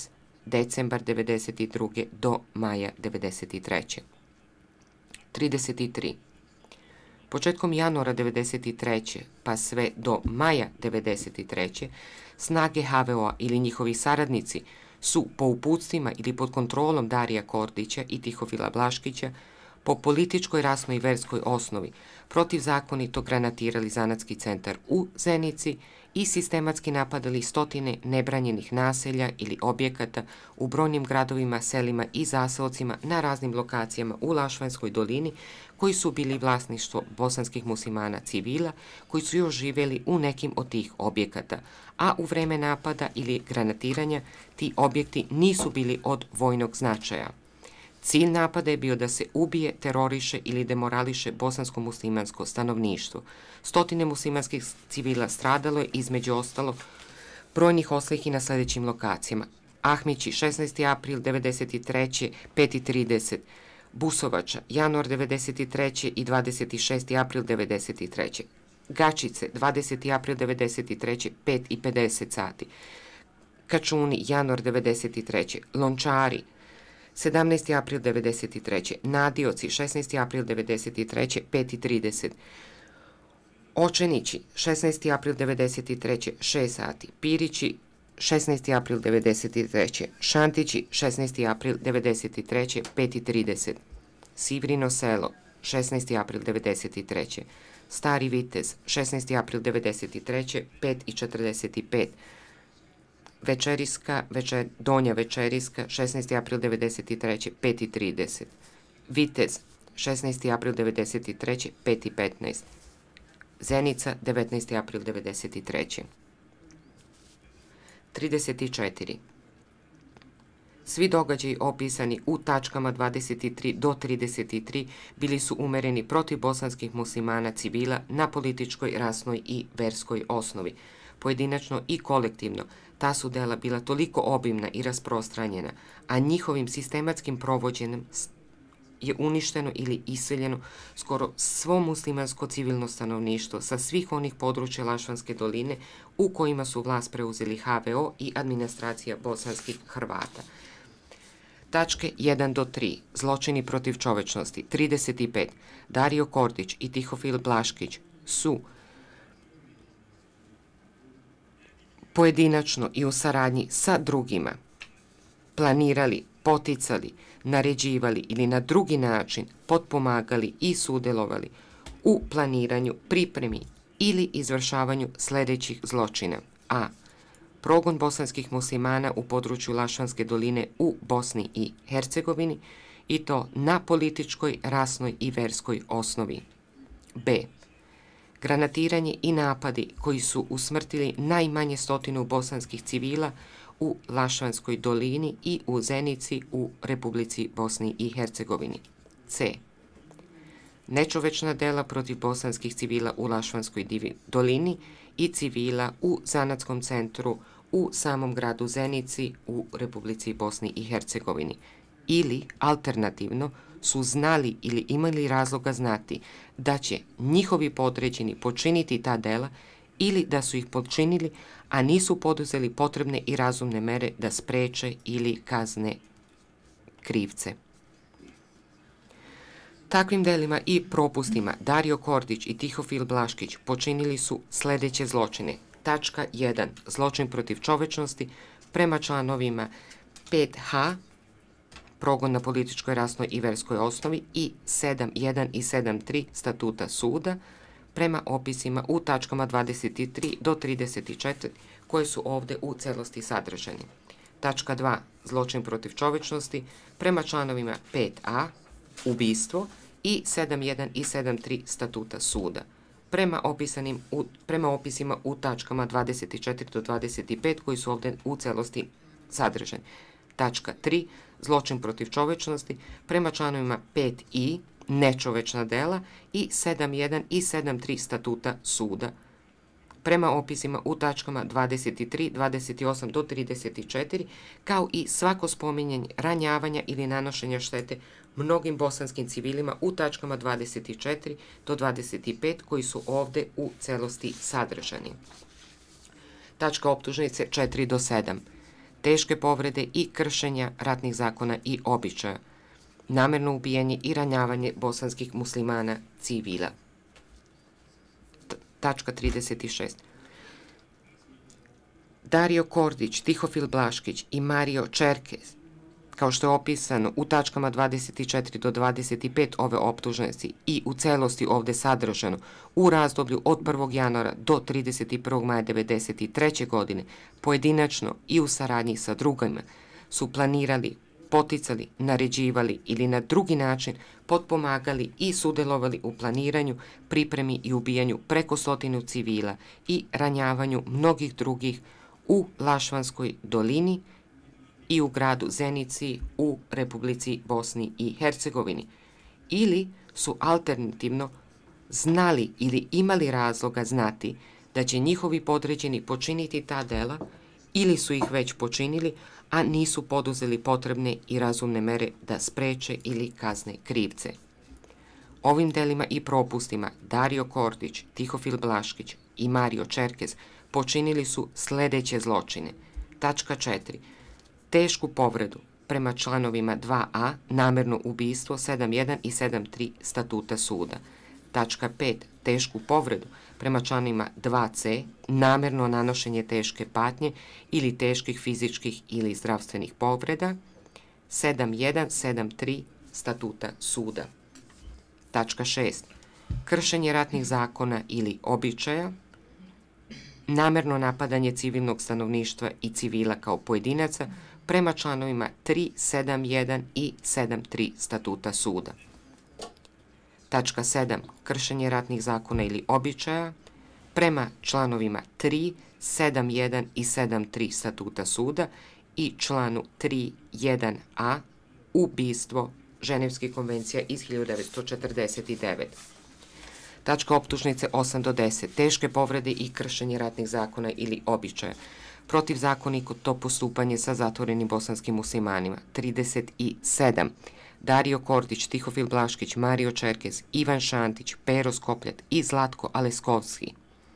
decembar devedeset druge do maja devedeset treće. trideset tri. Početkom januara devedeset treće pa sve do maja devedeset treće snage ha ve o-a ili njihovi saradnici su po uputstvima ili pod kontrolom Darija Kordića i Tihofila Blaškića po političkoj, rasnoj i verskoj osnovi protivzakonito granatirali zanatski centar u Zenici i sistematski napadali stotine nebranjenih naselja ili objekata u brojnim gradovima, selima i zaseocima na raznim lokacijama u Lašvanskoj dolini koji su bili vlasništvo bosanskih muslimana civila koji su još živjeli u nekim od tih objekata, a u vreme napada ili granatiranja ti objekti nisu bili od vojnog značaja. Cilj napada je bio da se ubije, teroriše ili demorališe bosansko-muslimansko stanovništvo. Stotine muslimanskih civila stradalo je između ostalog brojnih oslih i na sljedećim lokacijama. Ahmići, šesnaesti april devedeset treće, pet i trideset. Busovača, januar devedeset treće i dvadeset šesti april devedeset treće. Gačice, dvadeseti april devedeset treće, pet i pedeset sati. Kačuni, januar devedeset treće. Lončari, sedamnaesti april devedeset treće. Nadioci, šesnaesti april devedeset treće, pet i trideset. Očenići, šesnaesti april devedeset treće, šest sati. Pirići, šesnaesti april devedeset treće. Šantići, šesnaesti april devedeset treće, pet i trideset. Sivrino selo, šesnaesti april devedeset treće. Stari Vitez, šesnaesti april devedeset treće, pet i četrdeset pet. Večeriska, večer, Donja Večeriska, šesnaesti april devedeset treće, pet i trideset. Vitez, šesnaesti april devedeset treće, pet i petnaest. Zenica, devetnaesti april devedeset treće. trideset četiri. Svi događaji opisani u tačkama dvadeset tri do trideset tri bili su umereni protiv bosanskih muslimana civila na političkoj, rasnoj i verskoj osnovi. Pojedinačno i kolektivno, ta su dela bila toliko obimna i rasprostranjena, a njihovim sistematskim provođenjem je uništeno ili iseljeno skoro svo muslimansko civilno stanovništvo sa svih onih područja Lašvanske doline u kojima su vlast preuzeli ha ve o i administracija bosanskih Hrvata. Tačke jedan do tri. Zločini protiv čovečnosti. trideset pet. Dario Kordić i Tihofil Blaškić su pojedinačno i u saradnji sa drugima planirali, poticali, naređivali ili na drugi način potpomagali i sudjelovali u planiranju, pripremi ili izvršavanju sljedećih zločina. A. Progon bosanskih muslimana u području Lašvanske doline u Bosni i Hercegovini i to na političkoj, rasnoj i verskoj osnovi. B. Granatiranje i napadi koji su usmrtili najmanje stotinu bosanskih civila u Lašvanskoj dolini i u Zenici u Republici Bosni i Hercegovini. C. Nečovečna dela protiv bosanskih civila u Lašvanskoj dolini i civila u Zanatskom centru u samom gradu Zenici u Republici Bosni i Hercegovini. Ili, alternativno, su znali ili imali razloga znati da će njihovi podređeni počiniti ta dela ili da su ih počinili, a nisu poduzeli potrebne i razumne mere da spreče ili kazne krivce. Takvim delima i propustima Dario Kordić i Tihofil Blaškić počinili su sljedeće zločine. Tačka jedan. Zločin protiv čovečnosti prema članovima pet ha, progon na političkoj, rasnoj i verskoj osnovi i sedam jedan i sedam tri statuta suda prema opisima u tačkama dvadeset tri do trideset četiri koje su ovdje u celosti sadržani. Tačka dva. Zločin protiv čovečnosti prema članovima pet a, ubistvo i sedam jedan i sedam tri statuta suda prema, opisanim u, prema opisima u tačkama dvadeset četiri do dvadeset pet koji su ovdje u celosti sadržani. Tačka tri. Zločin protiv čovečnosti prema članovima pet i, nečovečna dela i sedam jedan i sedam tri statuta suda prema opisima u tačkama dvadeset tri, dvadeset osam do trideset četiri, kao i svako spominjanje ranjavanja ili nanošenja štete mnogim bosanskim civilima u tačkama dvadeset četiri do dvadeset pet koji su ovdje u celosti sadržani. Tačka optužnice četiri do sedam. teške povrede i kršenja ratnih zakona i običaja, namerno ubijanje i ranjavanje bosanskih muslimana civila. Tačka trideset šest. Dario Kordić, Tihofil Blaškić i Mario Čerkez, kao što je opisano u tačkama dvadeset četiri do dvadeset pet ove optužnice i u celosti ovde sadržano u razdoblju od prvog januara do trideset prvog maja devedeset treće. godine, pojedinačno i u saradnji sa drugima, su planirali, poticali, naređivali ili na drugi način potpomagali i sudelovali u planiranju, pripremi i ubijanju preko stotinu civila i ranjavanju mnogih drugih u Lašvanskoj dolini i u gradu Zenici u Republici Bosni i Hercegovini, ili su alternativno znali ili imali razloga znati da će njihovi podređeni počiniti ta dela ili su ih već počinili, a nisu poduzeli potrebne i razumne mere da spreče ili kazne krivce. Ovim delima i propustima Dario Kordić, Tihofil Blaškić i Mario Čerkez počinili su sledeće zločine. Tačka četiri. Tešku povredu prema članovima dva a, namerno ubistvo sedam jedan i sedam tri statuta suda. Tačka pet. Tešku povredu prema članovima dva ce, namerno nanošenje teške patnje ili teških fizičkih ili zdravstvenih povreda, sedam jedan, sedam tri statuta suda. Tačka šest. Kršenje ratnih zakona ili običaja, namerno napadanje civilnog stanovništva i civila kao pojedinaca prema članovima tri, sedam jedan i sedam tri statuta suda. Tačka sedam. Kršenje ratnih zakona ili običaja prema članovima tri, sedam jedan i sedam tri statuta suda i članu tri jedan a ubistvo Ženevskih konvencija iz hiljadu devetsto četrdeset devete. Tačka optužnice osam do deset. Teške povrede i kršenje ratnih zakona ili običaja. Protivzakonito to postupanje sa zatvorenim bosanskim muslimanima. trideset sedam. Dario Kordić, Tihofil Blaškić, Mario Čerkez, Ivan Šantić, Pero Skopljak i Zlatko Aleskovski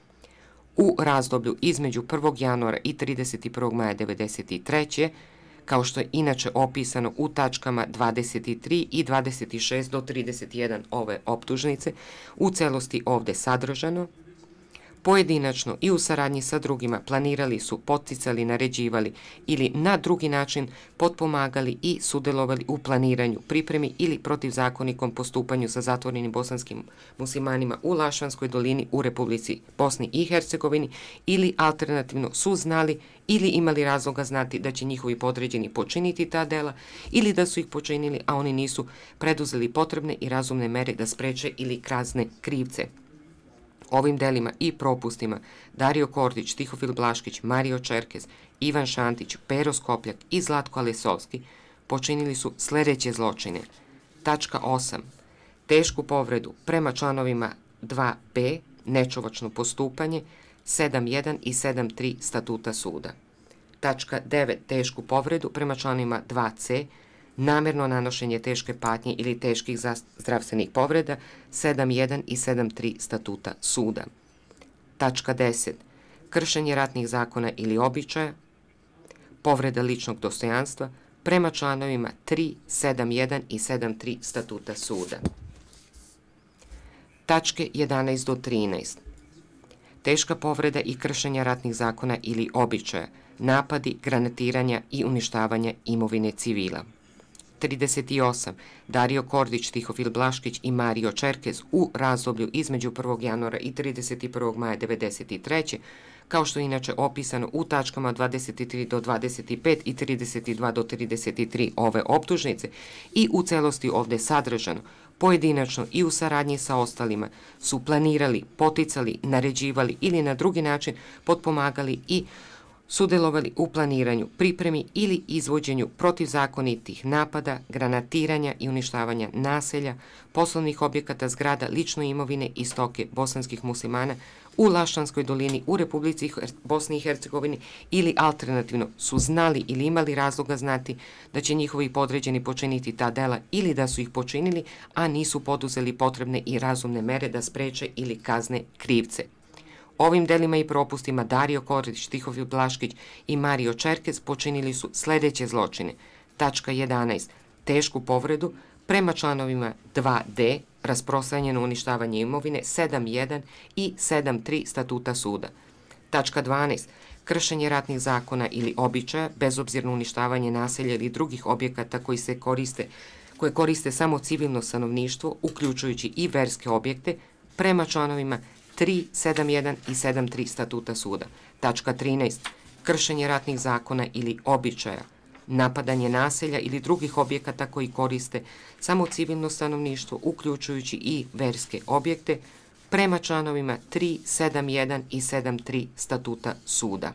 u razdoblju između prvog januara i trideset prvog maja devedeset treće. kao što je inače opisano u tačkama dvadeset tri i dvadeset šest do trideset jedan ove optužnice, u celosti ovde sadržano, pojedinačno i u saradnji sa drugima planirali su, podsticali, naređivali ili na drugi način potpomagali i sudelovali u planiranju, pripremi ili protivzakonitom postupanju sa zatvorenim bosanskim muslimanima u Lašvanskoj dolini u Republici Bosni i Hercegovini ili alternativno su znali ili imali razloga znati da će njihovi podređeni počiniti ta dela ili da su ih počinili, a oni nisu preduzeli potrebne i razumne mere da spreče ili kazne krivce. Ovim delima i propustima Dario Kordić, Tihofil Blaškić, Mario Čerkez, Ivan Šantić, Pero Skopljak i Zlatko Alesovski počinili su sledeće zločine. Tačka osam. Tešku povredu prema članovima dva be, nečovačno postupanje, sedam jedan i sedam tri statuta suda. Tačka devet. Tešku povredu prema članovima dva ce, namjerno nanošenje teške patnje ili teških zdravstvenih povreda, sedam jedan i sedam tri statuta suda. Tačka deset. Kršenje ratnih zakona ili običaja, povreda ličnog dostojanstva prema članovima tri, sedam jedan i sedam tri statuta suda. Tačke jedanaest do trinaest. Teška povreda i kršenja ratnih zakona ili običaja, napadi, granatiranja i uništavanja imovine civila. trideset osam. Dario Kordić, Tihofil Blaškić i Mario Čerkez u razdoblju između prvog januara i trideset prvog maja devedeset treće. kao što je inače opisano u tačkama dvadeset tri do dvadeset pet i trideset dva do trideset tri ove optužnice i u celosti ovde sadržano, pojedinačno i u saradnji sa ostalima, su planirali, poticali, naređivali ili na drugi način potpomagali i sudelovali u planiranju, pripremi ili izvođenju protivzakonitih napada, granatiranja i uništavanja naselja, poslovnih objekata, zgrada, lične imovine i stoke bosanskih muslimana u Lašvanskoj dolini u Republici Bosni i Hercegovini ili alternativno su znali ili imali razloga znati da će njihovi podređeni počiniti ta dela ili da su ih počinili, a nisu poduzeli potrebne i razumne mere da spreče ili kazne krivce. Ovim delima i propustima Dario Kordić, Tihovil Blaškić i Mario Čerkez počinili su sljedeće zločine. Tačka jedanaest. Tešku povredu prema članovima dva D, rasprostranjeno uništavanje imovine, sedam jedan i sedam tri statuta suda. Tačka dvanaest. Kršenje ratnih zakona ili običaja, bezobzirno uništavanje naselja ili drugih objekata koji se koriste, koje koriste samo civilno stanovništvo, uključujući i verske objekte, prema članovima tri, sedam jedan i sedam tri statuta suda. Tačka trinaest. Kršenje ratnih zakona ili običaja, napadanje naselja ili drugih objekata koji koriste samo civilno stanovništvo, uključujući i verske objekte, prema članovima tri, sedam jedan i sedam tri statuta suda.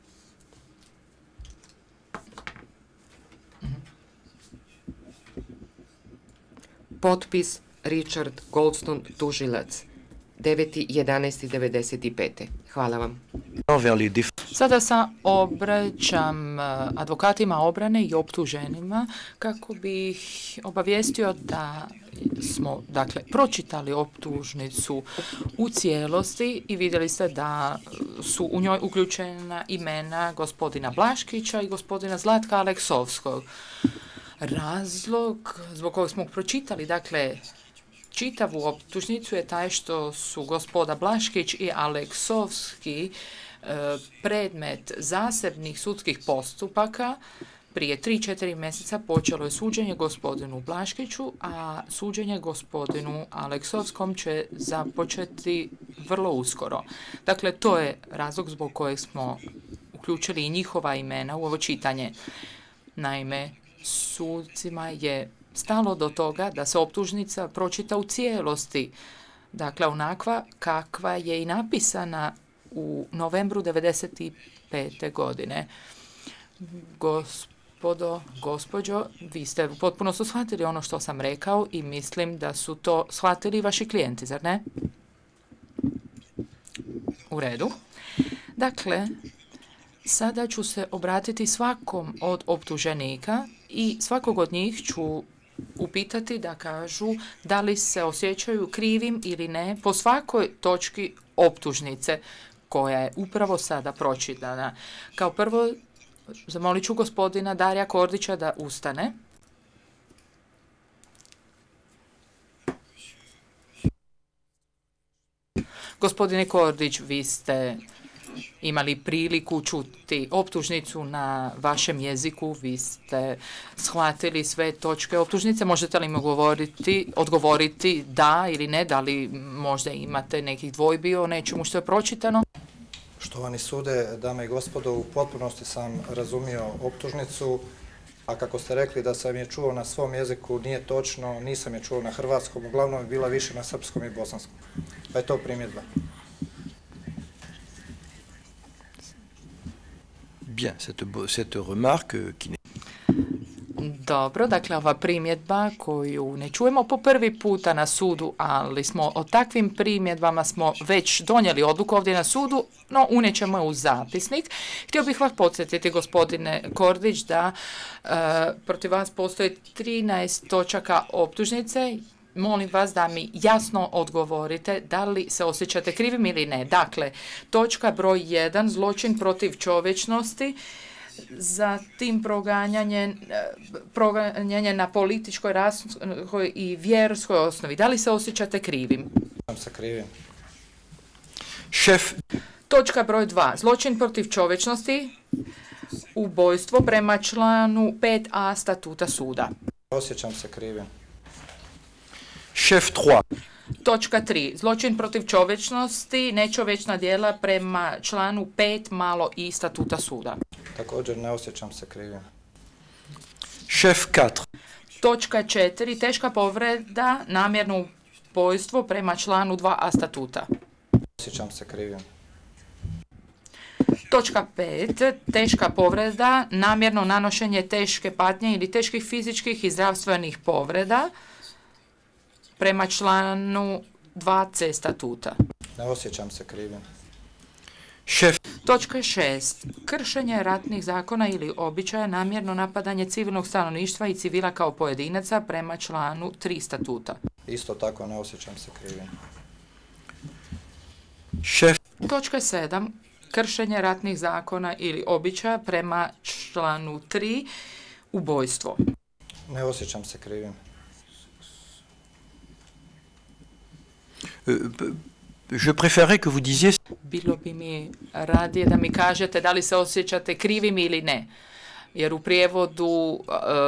Potpis Richard Goldstone, tužilac, deveti jedanaesti devedeset pete. Hvala vam. Sada se obraćam advokatima obrane i optuženima kako bih obavijestio da smo, dakle, pročitali optužnicu u cijelosti i vidjeli ste da su u njoj uključena imena gospodina Blaškića i gospodina Zlatka Aleksovskog. Razlog zbog kojeg smo pročitali, dakle, čitavu optužnicu je taj što su gospoda Blaškić i Aleksovski predmet zasebnih sudskih postupaka. Prije tri četiri mjeseca počelo je suđenje gospodinu Blaškiću, a suđenje gospodinu Aleksovskom će započeti vrlo uskoro. Dakle, to je razlog zbog kojeg smo uključili i njihova imena u ovo čitanje. Naime, sucima je stalo do toga da se optužnica pročita u cijelosti, dakle onakva kakva je i napisana u novembru devedeset pete. godine. Gospodo, gospođo, vi ste potpuno su shvatili ono što sam rekao i mislim da su to shvatili vaši klijenti, zar ne? U redu. Dakle, sada ću se obratiti svakom od optuženika i svakog od njih ću upitati da kažu da li se osjećaju krivim ili ne po svakoj točki optužnice koja je upravo sada pročitana. Kao prvo, zamolit ću gospodina Darija Kordića da ustane. Gospodine Kordić, vi ste imali priliku čuti optužnicu na vašem jeziku, vi ste shvatili sve točke optužnice. Možete li mi govoriti, odgovoriti da ili ne, da li možda imate nekih dvojbi o nečemu što je pročitano? Štovani sude, dame i gospodo, u potpunosti sam razumio optužnicu, a kako ste rekli da sam je čuo na svom jeziku, nije točno, nisam je čuo na hrvatskom, uglavnom je bila više na srpskom i bosanskom. Pa je to primjedba. Bien, cette, cette remarque qui n'est... Dobro, dakle ova primjedba koju ne čujemo po prvi puta na sudu, ali smo o takvim primjedbama smo već donijeli odluku ovdje na sudu, no unećemo u zapisnik. Htio bih vas podsjetiti, gospodine Kordić, da e, protiv vas postoji trinaest točaka optužnice. Molim vas da mi jasno odgovorite da li se osjećate krivim ili ne. Dakle, točka broj jedan, zločin protiv čovječnosti, zatim proganjanje, proganjanje na političkoj, rasnoj i vjerskoj osnovi. Da li se osjećate krivim? Sam se krivim. Šef. Točka broj dva, zločin protiv čovječnosti, ubojstvo prema članu pet a statuta suda. Osjećam se krivim. Šef tri. Točka tri. Zločin protiv čovječnosti, nečovječna djela prema članu pet malo i statuta suda. Također ne osjećam se krivim. Šef četiri. Točka četiri. Teška povreda, namjerno ubojstvo prema članu dva a statuta. Osjećam se krivim. Točka pet. Teška povreda, namjerno nanošenje teške patnje ili teških fizičkih i zdravstvenih povreda prema članu dva c statuta. Ne osjećam se krivim. Šef. Točka šest. Kršenje ratnih zakona ili običaja, namjerno napadanje civilnog stanovništva i civila kao pojedinaca prema članu tri statuta. Isto tako ne osjećam se krivim. Šef. Točka sedam. Kršenje ratnih zakona ili običaja prema članu tri. Ubojstvo. Ne osjećam se krivim. Je préférerais que vous disiez... Bilo bi mi radije da mi kažete da li se osjećate krivim ili ne. Jer u prijevodu uh,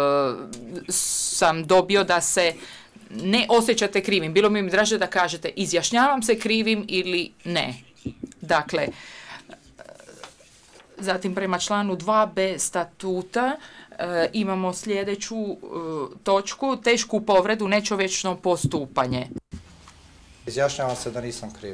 sam dobio da se ne osjećate krivim. Bilo bi mi draže da kažete izjašnjavam se krivim ili ne. Dakle, zatim prema članu dva b statuta uh, imamo sljedeću uh, točku, tešku povredu, nečovječno postupanje. Izjašnjavam se da nisam kriv.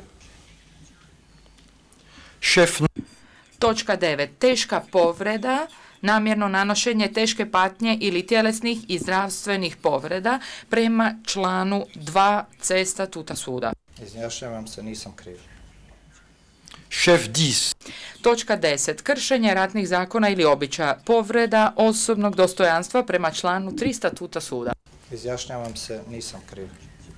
Šef... Točka devet. Teška povreda, namjerno nanošenje teške patnje ili tjelesnih i zdravstvenih povreda prema članu dva c statuta suda. Izjašnjavam se, nisam kriv. Šef deset. Točka deset. Kršenje ratnih zakona ili običaja, povreda osobnog dostojanstva prema članu tri statuta suda. Izjašnjavam se, nisam kriv.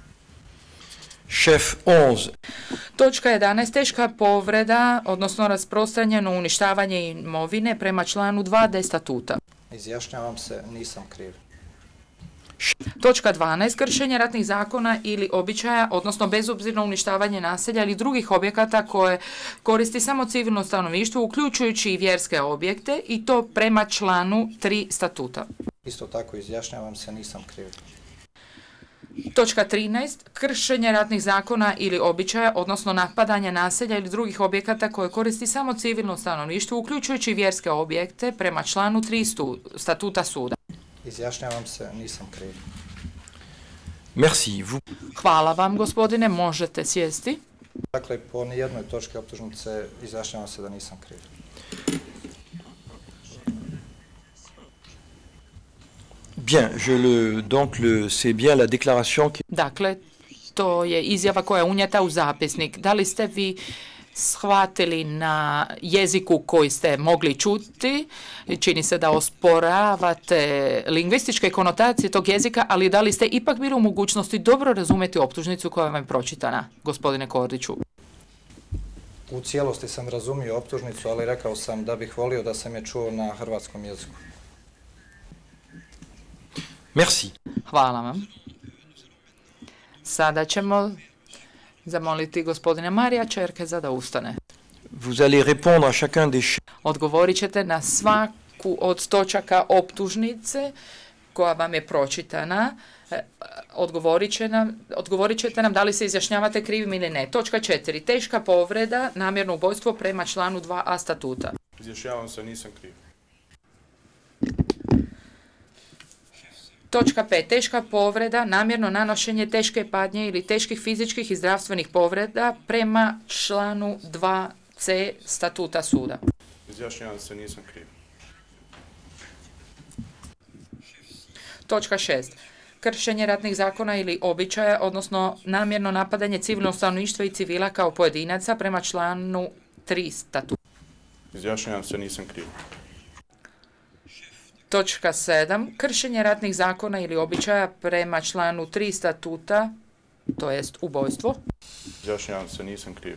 Šef onze. Točka jedanaest. Teška povreda, odnosno rasprostranjeno uništavanje imovine prema članu dva d statuta. Izjašnjavam se, nisam kriv. Točka dvanaest. Kršenje ratnih zakona ili običaja, odnosno bezobzirno uništavanje naselja ili drugih objekata koje koristi samo civilno stanovništvo, uključujući i vjerske objekte, i to prema članu tri statuta. Isto tako izjašnjavam se, nisam kriv. Točka trinaest. Kršenje ratnih zakona ili običaja, odnosno napadanje naselja ili drugih objekata koje koristi samo civilno stanovništvo, uključujući i vjerske objekte, prema članu tri statuta suda. Izjašnjavam se, nisam kriv. Merci. Vous... Hvala vam, gospodine. Možete sjesti. Dakle, po nijednoj točki optužnice izjašnjavam se da nisam kriv. Bien, je le, donc le, c'est bien la déclaration qui... Dakle, to je izjava koja je unijeta u zapisnik. Da li ste vi shvatili na jeziku koji ste mogli čuti? Čini se da osporavate lingvističke konotacije tog jezika, ali da li ste ipak bili u mogućnosti dobro razumjeti optužnicu koja vam je pročitana, gospodine Kordiću? U cijelosti sam razumio optužnicu, ali rekao sam da bih volio da sam je čuo na hrvatskom jeziku. Merci. Hvala vam. Sada ćemo zamoliti gospodina Marija Čerkeza da ustane. Vous allez répondre à chacun des... Odgovorit ćete na svaku od točaka optužnice koja vam je pročitana. Odgovorit, će nam, odgovorit ćete nam da li se izjašnjavate krivim ili ne. Točka četiri. Teška povreda, namjerno ubojstvo prema članu dva a statuta. Izjašnjavam se, nisam kriv. Točka pet. Teška povreda, namjerno nanošenje teške patnje ili teških fizičkih i zdravstvenih povreda prema članu dva c statuta suda. Izjašnjavam se, nisam kriv. Točka šest. Kršenje ratnih zakona ili običaja, odnosno namjerno napadanje civilnog stanovništva i civila kao pojedinaca prema članu tri statuta. Izjašnjavam se, nisam kriv. Točka sedam. Kršenje ratnih zakona ili običaja prema članu tri statuta, to jest ubojstvo. Izjašnjavam se, nisam kriv.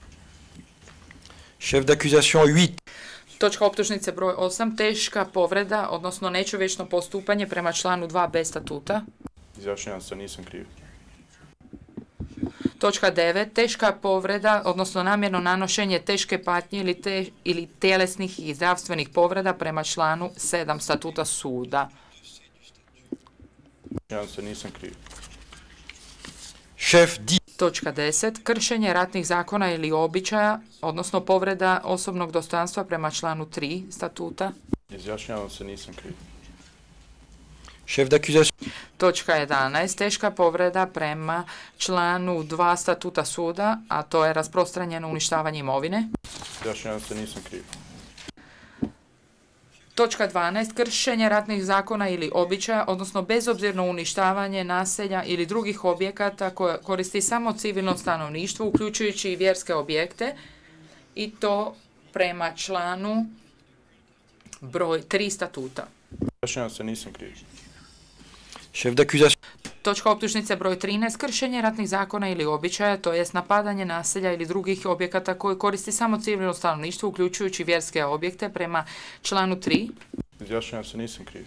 Chef d'accusation osam. Točka optužnice broj osam. Teška povreda, odnosno nečovječno postupanje prema članu dva b statuta. Izjašnjavam se, nisam kriv. Točka devet. Teška povreda, odnosno namjerno nanošenje teške patnje ili, te, ili tjelesnih i zdravstvenih povreda prema članu sedam statuta suda. Izjašnjavam se, nisam kriv. Chef dix. Točka deset. Kršenje ratnih zakona ili običaja, odnosno povreda osobnog dostojanstva prema članu tri statuta. Izjašnjavam se, nisam kriv. Chef d'accusation. Točka jedanaest. Teška povreda prema članu dva statuta suda, a to je rasprostranjeno uništavanje imovine. Izjašnjavam se, nisam kriv. Točka dvanaest. Kršenje ratnih zakona ili običaja, odnosno bezobzirno uništavanje naselja ili drugih objekata koje koristi samo civilno stanovništvo, uključujući i vjerske objekte, i to prema članu broj tri statuta. Izjašnjavam se, nisam kriv. Chef d'accusation. Točka optužnice broj trinaest. Kršenje ratnih zakona ili običaja, to jest napadanje naselja ili drugih objekata koji koristi samo civilno stanovništvo, uključujući vjerske objekte prema članu tri. Izjašnjavam se, nisam kriv.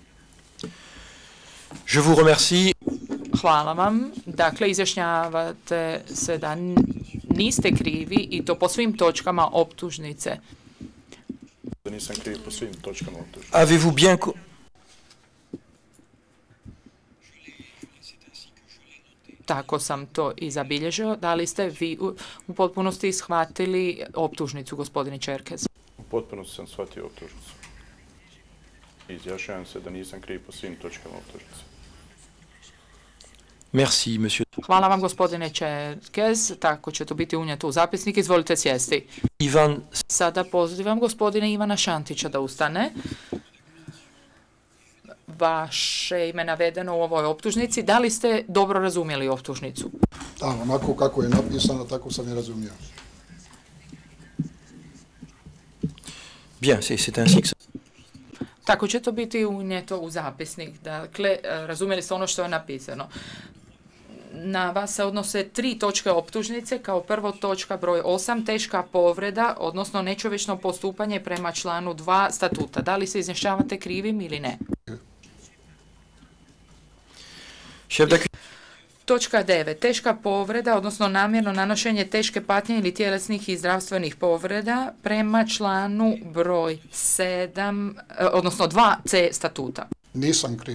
Je vous remercie. Hvala vam. Dakle, izjašnjavate se da niste krivi i to po svim točkama optužnice. Da nisam kriv po svim točkama optužnice. Avez-vous bien... Tako sam to i zabilježio. Da li ste vi u, u potpunosti shvatili optužnicu, gospodine Čerkez? U potpunosti sam shvatio optužnicu. Izjašnjavam se da nisam kriv po svim točkama optužnice. Merci, monsieur. Hvala vam, gospodine Čerkez. Tako će to biti unijeto u zapisnik. Izvolite sjesti. Ivan. Sada pozivam gospodine Ivana Šantića da ustane. Vaše ime navedeno u ovoj optužnici. Da li ste dobro razumjeli optužnicu? Da, onako kako je napisano, tako sam je razumio. Bien, c'est ainsi que ça. Tako će to biti unijeto u zapisnik. Dakle, razumjeli ste ono što je napisano. Na vas se odnose tri točke optužnice. Kao prvo točka broj osam, teška povreda, odnosno nečovječno postupanje prema članu dva statuta. Da li se izjašnjavate krivim ili ne? Točka devet. Teška povreda, odnosno namjerno nanošenje teške patnje ili tjelesnih i zdravstvenih povreda prema članu broj sedam, odnosno dva ce statuta. Nisam kriv.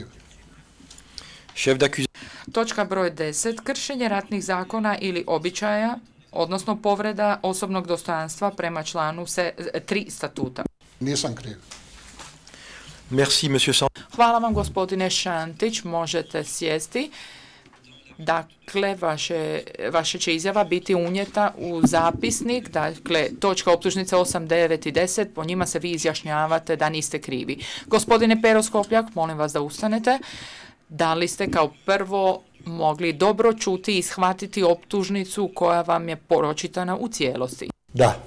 Točka broj deset. Kršenje ratnih zakona ili običaja, odnosno povreda osobnog dostojanstva prema članu tri statuta. Nisam kriv. Merci, monsieur San... Hvala vam, gospodine Šantić. Možete sjesti. Dakle, vaše, vaše će izjava biti unijeta u zapisnik. Dakle, točka optužnice osam, devet i deset, po njima se vi izjašnjavate da niste krivi. Gospodine Pero Skopljak, molim vas da ustanete. Da li ste kao prvo mogli dobro čuti i shvatiti optužnicu koja vam je pročitana u cijelosti? Da.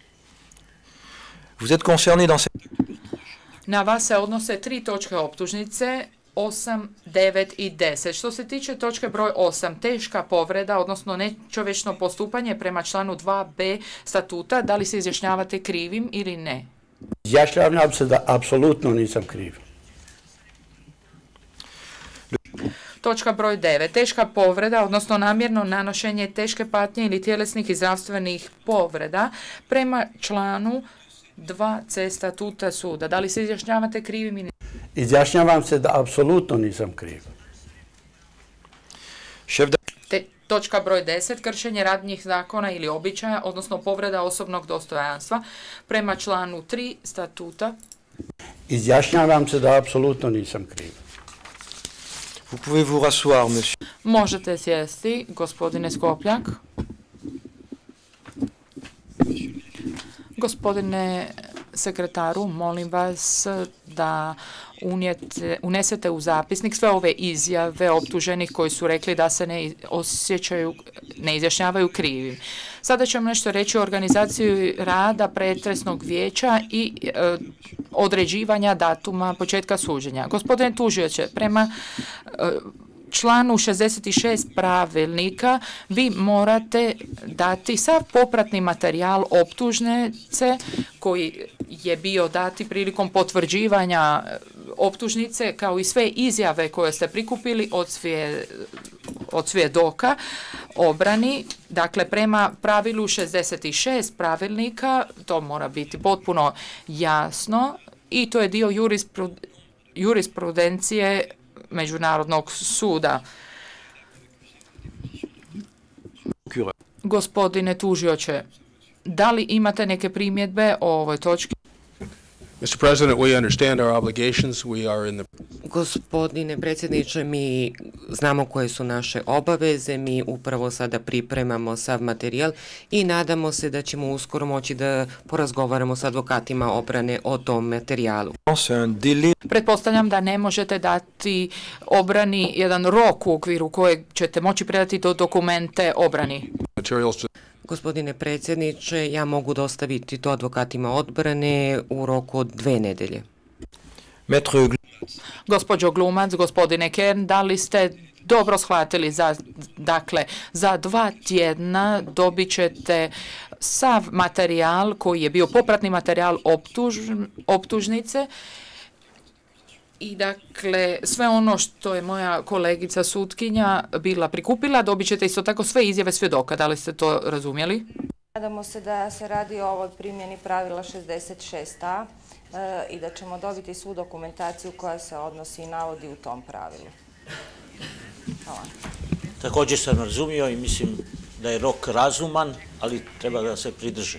Vous êtes concerné dans cette... Na vas se odnose tri točke optužnice, osam, devet i deset. Što se tiče točke broj osam, teška povreda, odnosno nečovječno postupanje prema članu dva be statuta, da li se izjašnjavate krivim ili ne? Izjašnjavam se da apsolutno nisam kriv. Točka broj devet. Teška povreda, odnosno namjerno nanošenje teške patnje ili tjelesnih i zdravstvenih povreda prema članu dva ce statuta suda. Da li se izjašnjavate krivim ili ne? Izjašnjavam se da apsolutno nisam kriv. Te, točka broj deset. Kršenje radnih zakona ili običaja, odnosno povreda osobnog dostojanstva prema članu tri statuta. Izjašnjavam se da apsolutno nisam kriv. Vous pouvez vous rasseoir, monsieur. Možete sjesti, gospodine Skopljak. Gospodine sekretaru, molim vas da unijete, unesete u zapisnik sve ove izjave optuženih koji su rekli da se ne osjećaju, ne izjašnjavaju krivim. Sada ćemo nešto reći o organizaciji rada pretresnog vijeća i e, određivanja datuma početka suđenja. Gospodine tužioče, prema e, članu šezdeset šest pravilnika vi morate dati sav popratni materijal optužnice koji je bio dati prilikom potvrđivanja optužnice, kao i sve izjave koje ste prikupili od, svije, od svjedoka obrani. Dakle, prema pravilu šezdeset šest pravilnika, to mora biti potpuno jasno i to je dio jurisprud, jurisprudencije Međunarodnog suda. Gospodine tužioče, da li imate neke primjedbe o ovoj točki? mister President, we understand our obligations. We are in the... Gospodine predsjedniče, mi znamo koje su naše obaveze, mi upravo sada pripremamo sav materijal i nadamo se da ćemo uskoro moći da porazgovaramo s advokatima obrane o tom materijalu. Pretpostavljam da ne možete dati obrani jedan rok u okviru kojeg ćete moći predati do dokumente obrani. Gospodine predsjedniče, ja mogu dostaviti to advokatima odbrane u roku od dve nedelje. Gospođo Glumac, gospodine Kern, da li ste dobro shvatili. Za, dakle, za dva tjedna dobit ćete sav materijal koji je bio popratni materijal optuž, optužnice. I dakle, sve ono što je moja kolegica sutkinja bila prikupila, dobit ćete isto tako sve izjave svjedoka. Da li ste to razumjeli? Nadamo se da se radi o ovoj primjeni pravila šezdeset šest a e, i da ćemo dobiti svu dokumentaciju koja se odnosi i navodi u tom pravilu. Hvala. Također sam razumio i mislim da je rok razuman, ali treba da se pridrži.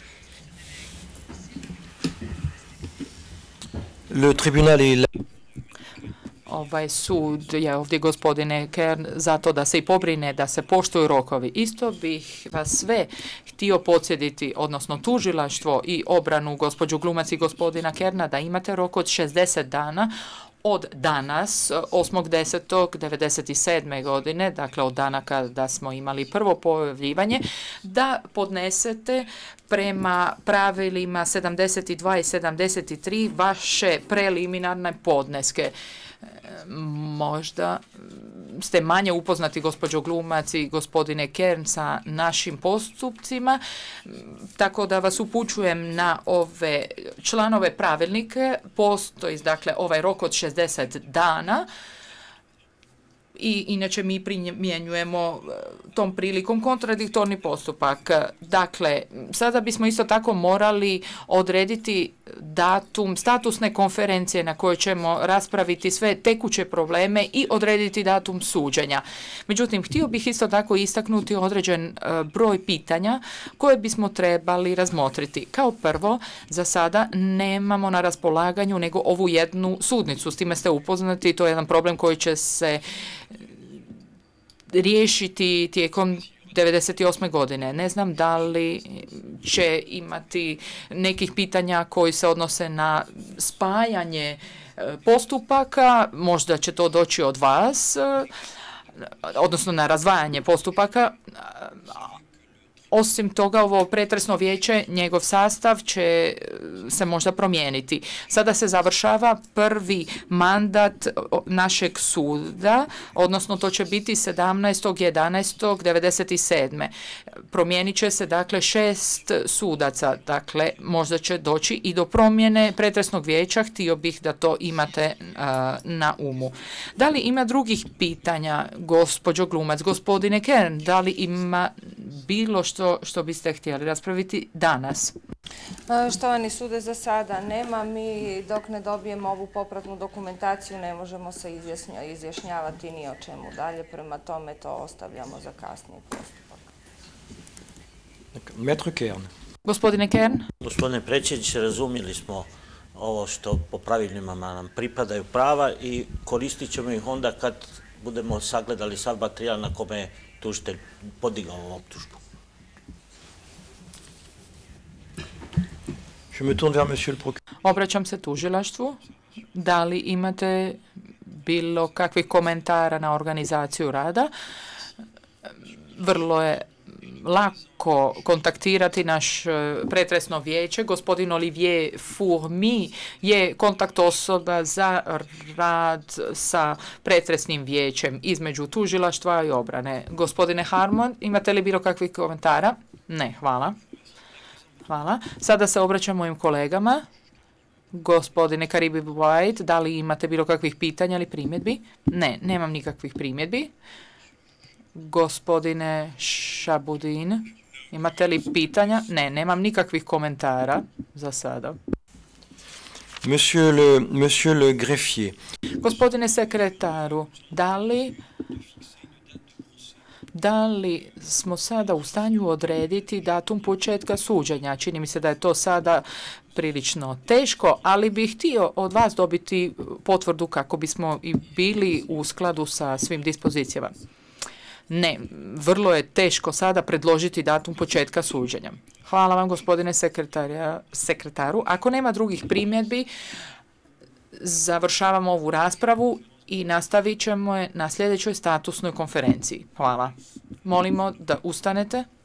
Le tribunal est... Ovaj sud je ovdje, gospodine Kern, zato da se i pobrine da se poštuju rokovi. Isto bih vas sve htio podsjetiti, odnosno tužilaštvo i obranu gospođu Glumac i gospodina Kerna, da imate rok od šezdeset dana od danas, osmog desetog devedeset sedme godine, dakle od dana kada smo imali prvo pojavljivanje, da podnesete prema pravilima sedamdeset dva i sedamdeset tri vaše preliminarne podneske. Možda ste manje upoznati, gospođo Glumac i gospodine Kern, sa našim postupcima, tako da vas upućujem na ove članove pravilnike. Postoji dakle ovaj rok od šezdeset dana i inače mi primjenjujemo tom prilikom kontradiktorni postupak. Dakle, sada bismo isto tako morali odrediti datum statusne konferencije na kojoj ćemo raspraviti sve tekuće probleme i odrediti datum suđenja. Međutim, htio bih isto tako istaknuti određen broj pitanja koje bismo trebali razmotriti. Kao prvo, za sada nemamo na raspolaganju nego ovu jednu sudnicu. S time ste upoznati, to je jedan problem koji će se riješiti tijekom devedeset osme godine. Ne znam da li će imati nekih pitanja koji se odnose na spajanje postupaka, možda će to doći od vas, odnosno na razdvajanje postupaka. Osim toga, ovo pretresno vijeće, njegov sastav će se možda promijeniti. Sada se završava prvi mandat našeg suda, odnosno to će biti sedamnaestog jedanaestog devedeset sedme Promijenit će se dakle šest sudaca, dakle možda će doći i do promjene pretresnog vijeća, htio bih da to imate uh, na umu. Da li ima drugih pitanja, gospođo Glumac, gospodine Kern, da li ima bilo što Što, što biste htjeli raspraviti danas? Štovani sude, za sada nema. Mi dok ne dobijemo ovu popratnu dokumentaciju ne možemo se izjasnja, izjašnjavati ni o čemu dalje, prema tome to ostavljamo za kasniji postupak. Maître Kern. Gospodine Kern. Gospodine predsjedniče, razumjeli smo ovo što po pravilima nam pripadaju prava i koristit ćemo ih onda kad budemo sagledali sav materijal na kome je tužitelj podigao optužbu. Obraćam se tužilaštvu. Da li imate bilo kakvih komentara na organizaciju rada? Vrlo je lako kontaktirati naš pretresno vijeće. Gospodin Olivier Fourmi je kontakt osoba za rad sa pretresnim vijećem između tužilaštva i obrane. Gospodine Harmon, imate li bilo kakvih komentara? Ne, hvala. Hvala. Sada se obraćam mojim kolegama. Gospodine Karibi White, da li imate bilo kakvih pitanja ili primjedbi? Ne, nemam nikakvih primjedbi. Gospodine Šabudin, imate li pitanja? Ne, nemam nikakvih komentara za sada. Monsieur le, monsieur le greffier. Gospodine sekretaru, da li, da li smo sada u stanju odrediti datum početka suđenja? Čini mi se da je to sada prilično teško, ali bih htio od vas dobiti potvrdu kako bismo i bili u skladu sa svim dispozicijama. Ne, vrlo je teško sada predložiti datum početka suđenja. Hvala vam, gospodine sekretaru. Ako nema drugih primjedbi, završavamo ovu raspravu i nastavit ćemo je na sljedećoj statusnoj konferenciji. Hvala. Molimo da ustanete.